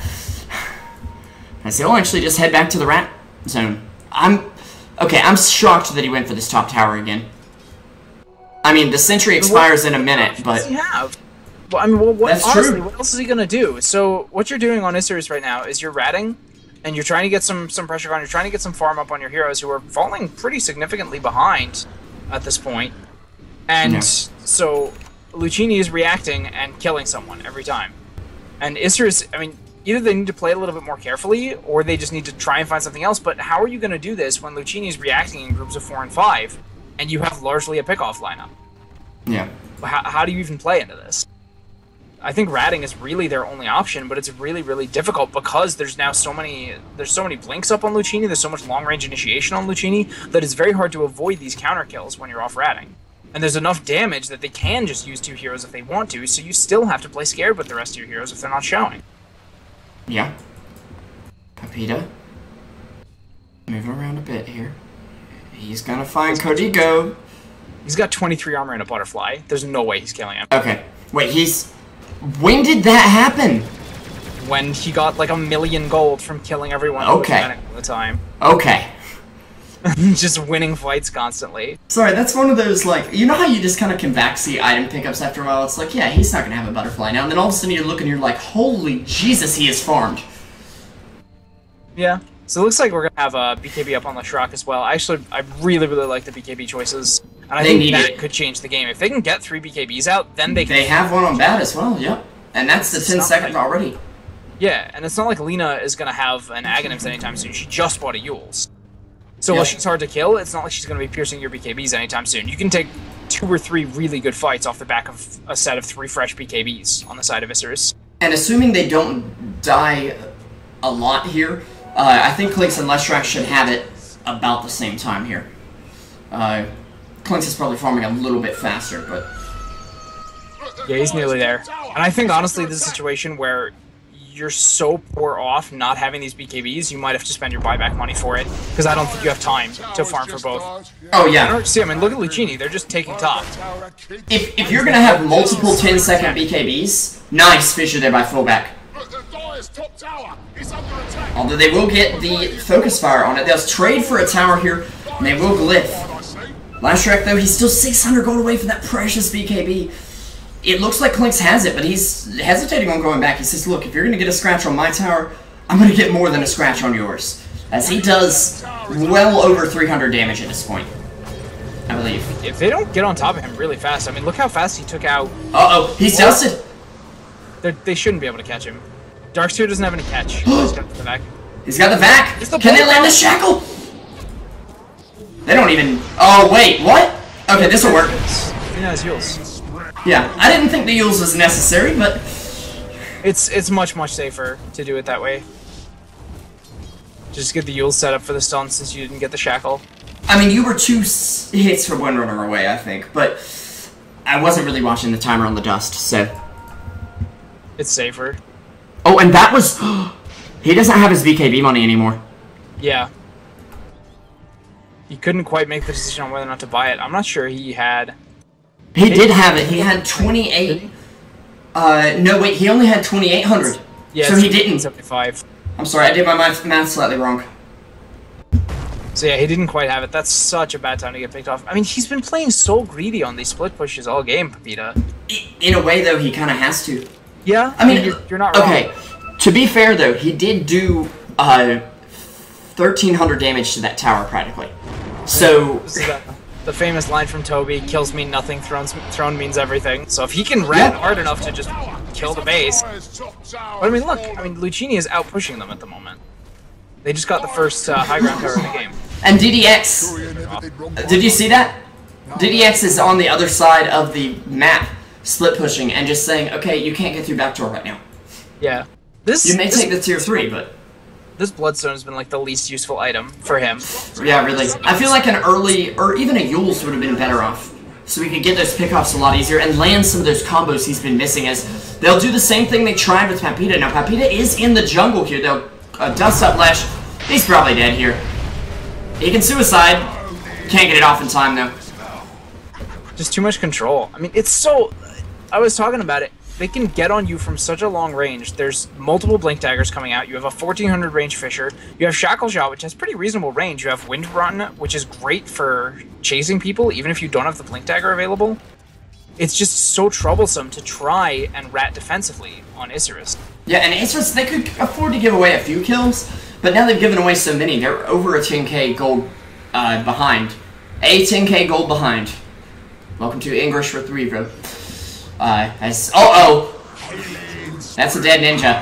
As he'll actually just head back to the rat zone. I'm okay. I'm shocked that he went for this top tower again. I mean, the sentry expires in a minute, but what does he have? Well, I mean, well, what, That's honestly, true. what else is he gonna do? So what you're doing on Isserus right now is you're ratting, and you're trying to get some some pressure on. You're trying to get some farm up on your heroes who are falling pretty significantly behind at this point. And Yeah. so Lucini is reacting and killing someone every time. And Isserus, I mean, either they need to play a little bit more carefully, or they just need to try and find something else. But how are you going to do this when Lucini is reacting in groups of four and five, and you have largely a pickoff lineup? yeah. How, how do you even play into this? I think ratting is really their only option, but it's really, really difficult because there's now so many there's so many blinks up on Lucini, there's so much long-range initiation on Lucini, that it's very hard to avoid these counter kills when you're off ratting. And there's enough damage that they can just use two heroes if they want to, so you still have to play scared with the rest of your heroes if they're not showing. Yeah. Pepita. Moving around a bit here. He's gonna find Codigo. He's got twenty-three armor and a butterfly. There's no way he's killing him. Okay. Wait, he's... When did that happen? When he got like a million gold from killing everyone Okay. all the time. Okay. Just winning fights constantly. Sorry, that's one of those, like, you know how you just kind of can backseat item pickups after a while? It's like, yeah, he's not gonna have a butterfly now, and then all of a sudden you look and you're like, holy Jesus, he is farmed. Yeah. So it looks like we're gonna have a B K B up on Leshrac as well. Actually, I really, really like the B K B choices, and I They think need that it. could change the game. If they can get three B K Bs out, then they can. They have one on bat as well, yep. And that's the It's ten not seconds like- already. Yeah, and it's not like Lina is gonna have an Aghanims anytime soon. She just bought a Yules. So while Yep. she's hard to kill, it's not like she's gonna be piercing your B K Bs anytime soon. You can take two or three really good fights off the back of a set of three fresh B K Bs on the side of Isserus. And assuming they don't die a lot here, uh, I think Clinkz and Leshrac should have it about the same time here. Uh, Clinkz is probably farming a little bit faster, but... Yeah, he's nearly there. And I think, honestly, this is a situation where you're so poor off not having these B K Bs, you might have to spend your buyback money for it, because I don't think you have time to farm for both. Oh, I yeah. don't see, I mean, look at Lucini, they're just taking top. If, if you're gonna have multiple ten second B K Bs, nice fissure there by fullback. Although they will get the focus fire on it. They'll trade for a tower here, and they will glyph. Leshrac, though, he's still six hundred gold away from that precious B K B. It looks like Clinkz has it, but he's hesitating on going back. He says, look, if you're going to get a scratch on my tower, I'm going to get more than a scratch on yours. As he does well over three hundred damage at this point. I believe. If they don't get on top of him really fast, I mean, look how fast he took out. Uh-oh, he's dusted. They're, they shouldn't be able to catch him. Darkseer doesn't have any catch. He's got the vac. He's got the vac. The Can they land the shackle? They don't even. Oh wait, what? Okay, this will work. Yeah, it's Yules. Yeah, I didn't think the Yules was necessary, but It's it's much much safer to do it that way. Just get the Yules set up for the stun since you didn't get the shackle. I mean, you were two s hits from Windrunner away, I think, but I wasn't really watching the timer on the dust, so. It's safer. Oh, and that was. He doesn't have his B K B money anymore. Yeah. He couldn't quite make the decision on whether or not to buy it. I'm not sure he had. He did have it. He had twenty-eight. Uh, no, wait, he only had twenty-eight hundred. Yeah, so he didn't. seventy-five. I'm sorry, I did my math, math slightly wrong. So yeah, he didn't quite have it. That's such a bad time to get picked off. I mean, he's been playing so greedy on these split pushes all game, Pepita. In a way, though, he kind of has to. Yeah, I mean, you're, you're not wrong. Okay, to be fair, though, he did do uh, thirteen hundred damage to that tower, practically. So... This is the, the famous line from Toby, kills mean nothing, thrones, throne means everything. So if he can rat Yeah. hard enough to just kill the base... But I mean, look, I mean, Lucini is out pushing them at the moment. They just got the first uh, high ground tower in the game. And D D X, did you see that? D D X is on the other side of the map, split pushing, and just saying, okay, you can't get through back door right now. Yeah. This, You may this, take the tier three, but... This Bloodstone has been like the least useful item for him. Yeah, really. I feel like an early, or even a Yules would have been better off. So we could get those pickoffs a lot easier and land some of those combos he's been missing, as they'll do the same thing they tried with Pepita. Now, Pepita is in the jungle here. They'll uh, dust up Lash. He's probably dead here. He can suicide. Can't get it off in time, though. Just too much control. I mean, it's so... I was talking about it. They can get on you from such a long range. There's multiple Blink Daggers coming out. You have a fourteen hundred range Fissure. You have Shackle Shot, which has pretty reasonable range. You have Wind Run, which is great for chasing people, even if you don't have the Blink Dagger available. It's just so troublesome to try and rat defensively on Isurus. Yeah, and Isurus, they could afford to give away a few kills, but now they've given away so many. They're over a ten K gold uh, behind. A ten K gold behind. Welcome to English for three, bro. Uh, as, uh-oh! That's a dead ninja.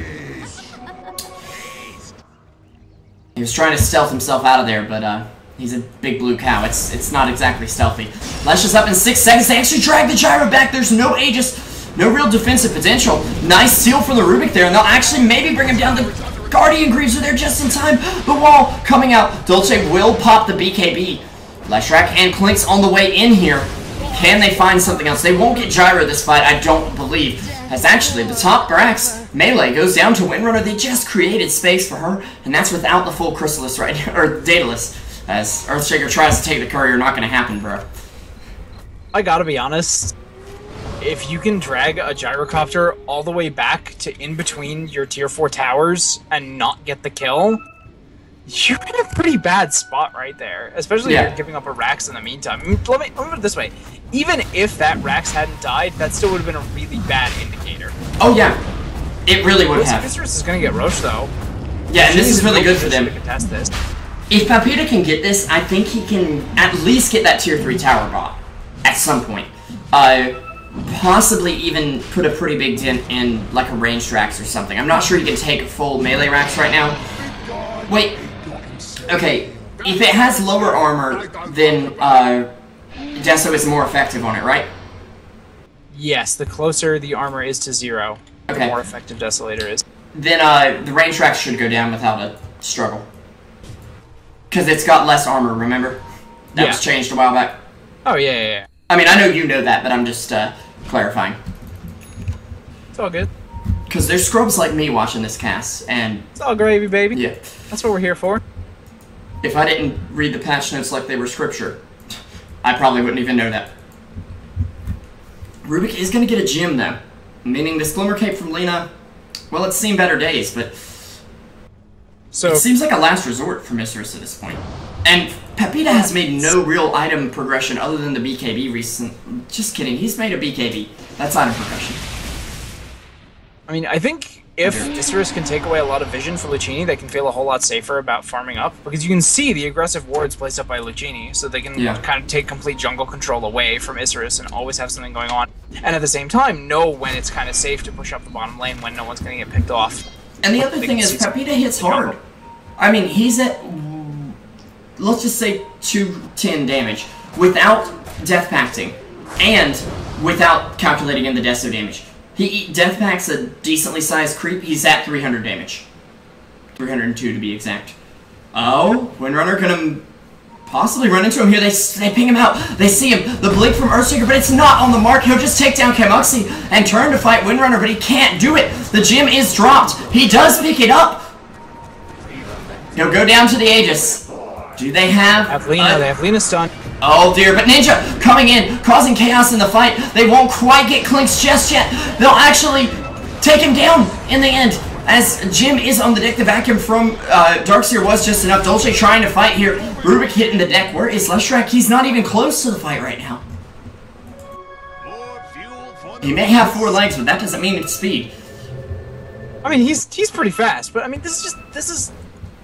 He was trying to stealth himself out of there, but, uh, he's a big blue cow. It's it's not exactly stealthy. Lash is up in six seconds. They actually drag the gyro back. There's no Aegis, no real defensive potential. Nice seal from the Rubik there, and they'll actually maybe bring him down. The Guardian Greaves are there just in time. The wall coming out. Dolce will pop the B K B. Leshrac and Clink's on the way in here. Can they find something else? They won't get Gyro this fight, I don't believe. As actually, the top Brax melee goes down to Windrunner. They just created space for her, and that's without the full Chrysalis right now, or Daedalus. As Earthshaker tries to take the courier, not gonna happen, bro. I gotta be honest. If you can drag a Gyrocopter all the way back to in between your tier four towers and not get the kill, you're in a pretty bad spot right there. Especially Yeah. if you're giving up a Rax in the meantime. I mean, let, me, let me put it this way. Even if that Rax hadn't died, that still would have been a really bad indicator. Oh yeah, it really would have. Isurus is gonna get Roche though. Yeah, and this is really good for them. To contest this. If Pepita can get this, I think he can at least get that tier three tower bot at some point. Uh, possibly even put a pretty big dent in like a ranged Rax or something. I'm not sure he can take full melee Rax right now. Wait, okay, if it has lower armor, then uh, Deso is more effective on it, right? Yes, the closer the armor is to zero, Okay. the more effective Desolator is. Then uh, the range Rax should go down without a struggle. Because it's got less armor, remember? That Yeah. was changed a while back. Oh yeah, yeah, yeah. I mean, I know you know that, but I'm just uh, clarifying. It's all good. Because there's scrubs like me watching this cast, and It's all gravy, baby. yeah, That's what we're here for. if I didn't read the patch notes like they were scripture, I probably wouldn't even know that. Rubik is going to get a gym, though. Meaning this Glimmer Cape from Lena, well, it's seen better days, but So it seems like a last resort for Mistress at this point. And Pepita has made no real item progression other than the B K B recent. Just kidding, he's made a B K B. That's item progression. I mean, I think if Isserus can take away a lot of vision for Lucchini, they can feel a whole lot safer about farming up, because you can see the aggressive wards placed up by Lucchini, so they can Yeah. kind of take complete jungle control away from Isserus and always have something going on, and at the same time know when it's kind of safe to push up the bottom lane when no one's going to get picked off. And the other thing is, Pepita hits hard. I mean, he's at, let's just say, two ten damage without Death Pacting and without calculating in the Deso damage. He Death Pact's a decently sized creep. He's at three hundred damage. three hundred two to be exact. Oh, Windrunner gonna possibly run into him here. They, they ping him out. They see him. The blink from Earthshaker, but it's not on the mark. He'll just take down Camuxy and turn to fight Windrunner, but he can't do it. The gem is dropped. He does pick it up. He'll go down to the Aegis. Do they have... Have Lina, uh, they have Lina stun. Oh dear, but Ninja coming in, causing chaos in the fight. They won't quite get Clinks just yet. They'll actually take him down in the end. As Jim is on the deck, the vacuum from uh, Darkseer was just enough. Dolce trying to fight here. Rubik hitting the deck. Where is Leshrac? He's not even close to the fight right now. He may have four legs, but that doesn't mean it's speed. I mean, he's he's pretty fast, but I mean, this is just, this is...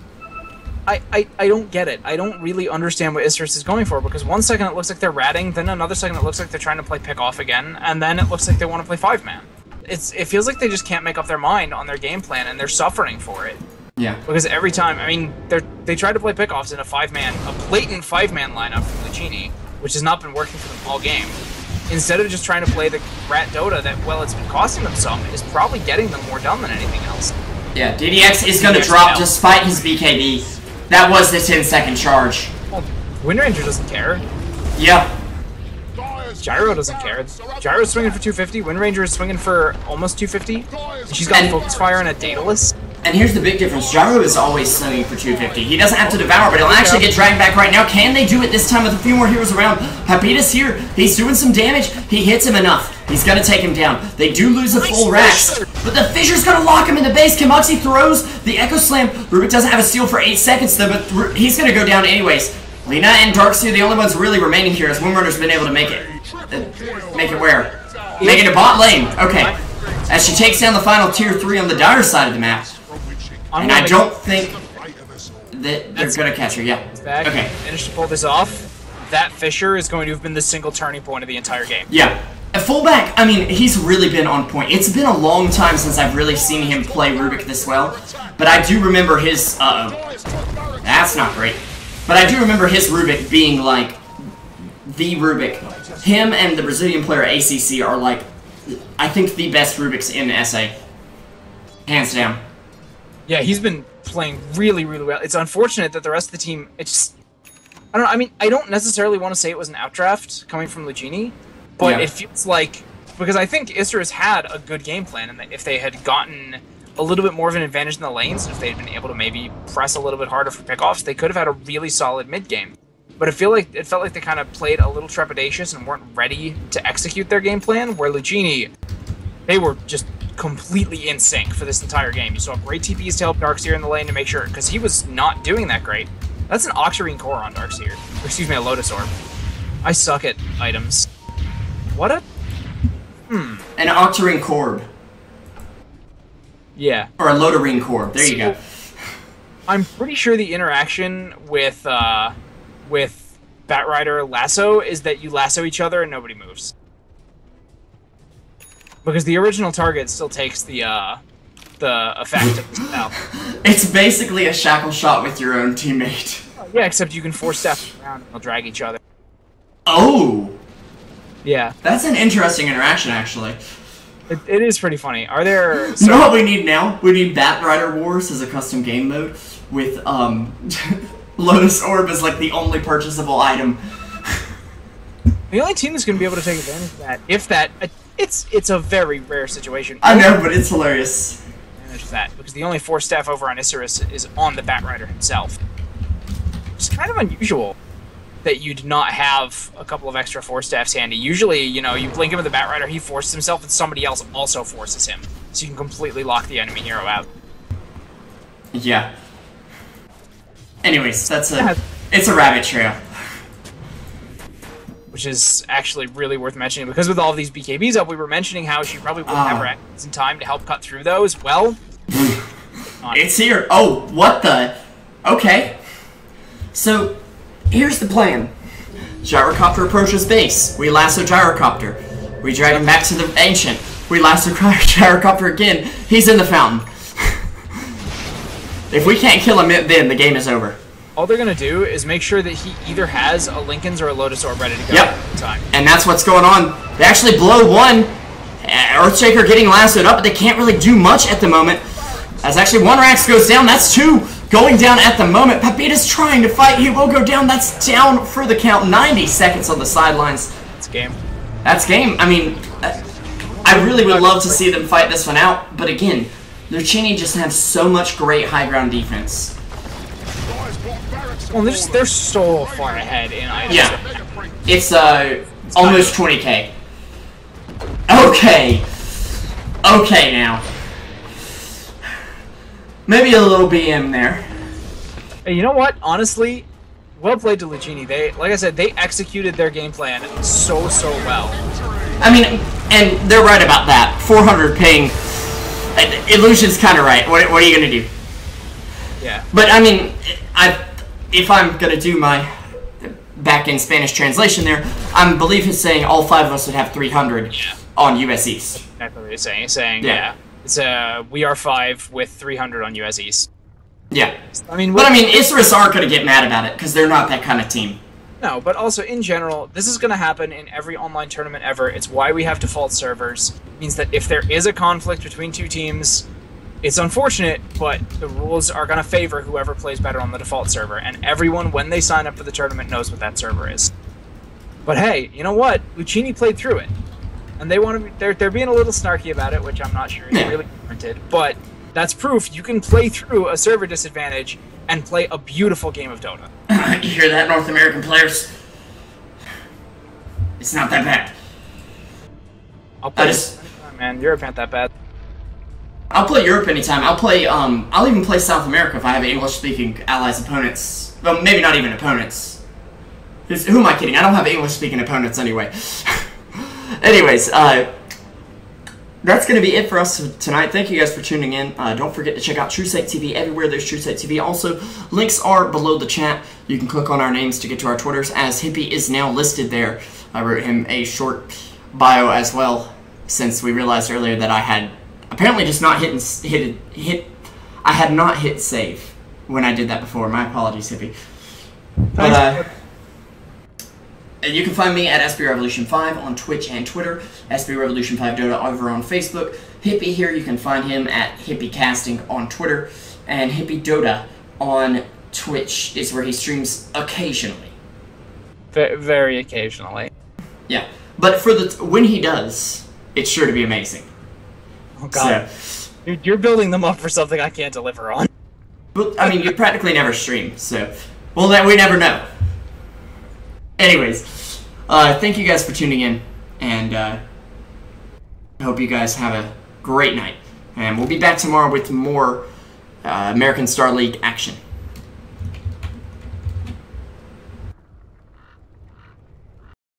I, I, I don't get it. I don't really understand what Isserus is going for, because one second it looks like they're ratting, then another second it looks like they're trying to play pick off again, and then it looks like they want to play five man. It's it feels like they just can't make up their mind on their game plan, and they're suffering for it. Yeah. Because every time, I mean, they they tried to play pickoffs in a five man, a blatant five man lineup from Lucchini, which has not been working for them all game. Instead of just trying to play the rat Dota that, well, it's been costing them some, is probably getting them more done than anything else. Yeah, D D X is going to drop despite his B K B. That was the ten second charge. Well, Windranger doesn't care. Yep. Gyro doesn't care. Gyro's swinging for two fifty, Windranger is swinging for almost two fifty, and she's got And- Focus Fire and a Daedalus. And here's the big difference. Gyro is always swinging for two fifty. He doesn't have to devour, but he'll actually get dragged back right now. Can they do it this time with a few more heroes around? Hapita's here. He's doing some damage. He hits him enough. He's gonna take him down. They do lose a full Rax, but the Fissure's gonna lock him in the base. Camuxy throws the Echo Slam. Rubik doesn't have a steal for eight seconds though, but Ru- he's gonna go down anyways. Lina and Darkseer are the only ones really remaining here, as Windrunner's been able to make it. Uh, make it where? Make it a bot lane. Okay. As she takes down the final tier three on the dire side of the map. I'm And gonna I make don't think that they're gonna catch her, yeah. it back, Okay. managed to pull this off. That Fissure is going to have been the single turning point of the entire game. Yeah. A fullback, I mean, he's really been on point. It's been a long time since I've really seen him play Rubik this well, but I do remember his, uh-oh. That's not great. But I do remember his Rubik being, like, the Rubik. Him and the Brazilian player A C C are, like, I think the best Rubiks in S A. Hands down. Yeah, he's been playing really, really well. It's unfortunate that the rest of the team, it's just, I don't know, I mean, I don't necessarily want to say it was an outdraft coming from Lucchini, but Yeah. it feels like, because I think Isserus had a good game plan, and that if they had gotten a little bit more of an advantage in the lanes, if they'd been able to maybe press a little bit harder for pickoffs, they could have had a really solid mid game. But it feel like it felt like they kind of played a little trepidatious and weren't ready to execute their game plan, where Lucchini, they were just completely in sync for this entire game. You saw great T Ps to help Darkseer in the lane to make sure, because he was not doing that great. That's an Octarine core on Darkseer. Or, excuse me, a Lotus Orb. I suck at items. What a... Hmm. An Octarine Corb. Yeah. Or a Lotarine Corb. There you go. I'm pretty sure the interaction with, uh, with Batrider Lasso is that you lasso each other and nobody moves. Because the original target still takes the, uh, the effect of the spell. It's basically a shackle shot with your own teammate. Yeah, except you can force step around and they'll drag each other. Oh! Yeah, That's an interesting interaction, actually. it, it is pretty funny. Are there... You So, know what we need now? We need Batrider Wars as a custom game mode with, um, Lotus Orb as, like, the only purchasable item. the only team that's going to be able to take advantage of that, if that... It's it's a very rare situation. I know, but it's hilarious. Advantage of that, because the only force staff over on Isserus is on the Batrider himself. It's kind of unusual that you'd not have a couple of extra force staffs handy. Usually, you know, you blink him with the Batrider, he forces himself, and somebody else also forces him. So you can completely lock the enemy hero out. Yeah. Anyways, that's a... Yeah. It's a rabbit trail. which is actually really worth mentioning because with all of these B K Bs up, we were mentioning how she probably wouldn't have her Ah. actions in time to help cut through those. Well, It's here. Oh, what the? Okay. So, here's the plan. Gyrocopter approaches base. We lasso Gyrocopter. We drag him back to the Ancient. We lasso Gyrocopter again. He's in the fountain. If we can't kill him then, the game is over. all they're going to do is make sure that he either has a Lincoln's or a Lotus Orb ready to go Yep. at the time. And that's what's going on. They actually blow one. Uh, Earthshaker getting lassoed up, but they can't really do much at the moment. As actually one Rax goes down, that's two going down at the moment. Papita's trying to fight, he will go down, that's down for the count. ninety seconds on the sidelines. It's game. That's game. I mean, uh, I really would love to see them fight this one out, but again, Lucchini just have so much great high ground defense. Well, they're, just, they're so far ahead in items. Yeah. It's uh almost twenty K. Okay. Okay now. Maybe a little B M there. Hey, you know what? Honestly, well played to Lucchini. They, like I said, they executed their game plan so, so well. I mean, and they're right about that. four hundred ping. Illusion's kind of right. What, what are you gonna do? Yeah. But I mean, I if I'm gonna do my back in Spanish translation there, I believe he's saying all five of us would have three hundred Yeah. on U S East. Exactly what he's saying. He's saying, Yeah. yeah. It's uh, we are five with three hundred on U S East. Yeah. I mean, But I mean, Isris aren't gonna get mad about it because they're not that kind of team. No, but also in general, this is going to happen in every online tournament ever. It's why we have default servers. It means that if there is a conflict between two teams, it's unfortunate, but the rules are going to favor whoever plays better on the default server. And everyone, when they sign up for the tournament, knows what that server is. But hey, you know what? Lucchini played through it. And they want to be, they're, they're being a little snarky about it, which I'm not sure is Yeah. really warranted. But that's proof you can play through a server disadvantage and play a beautiful game of Dota. You hear that, North American players? It's not that bad. I'll play I just- anytime, man. Europe ain't that bad. I'll play Europe anytime. I'll play, um, I'll even play South America if I have English-speaking allies opponents. Well, maybe not even opponents. Who's- Who am I kidding? I don't have English-speaking opponents anyway. Anyways, uh, that's going to be it for us tonight. Thank you guys for tuning in. Uh, don't forget to check out TrueSight T V everywhere there's TrueSight T V. Also, links are below the chat. You can click on our names to get to our Twitters, as Hippie is now listed there. I wrote him a short bio as well, since we realized earlier that I had apparently just not hit, and, s- hit, hit I had not hit save when I did that before. My apologies, Hippie. But, uh, and you can find me at S B Revolution five on Twitch and Twitter, S B Revolution five Dota over on Facebook. Hippie here, you can find him at Hippie Casting on Twitter, and Hippie Dota on Twitch is where he streams occasionally. V- very occasionally. Yeah, but for the when he does, it's sure to be amazing. Oh god. So, Dude, you're building them up for something I can't deliver on. but, I mean, you practically never stream, so well, that we never know. Anyways, uh, thank you guys for tuning in, and uh, I hope you guys have a great night. And we'll be back tomorrow with more uh, American Star League action.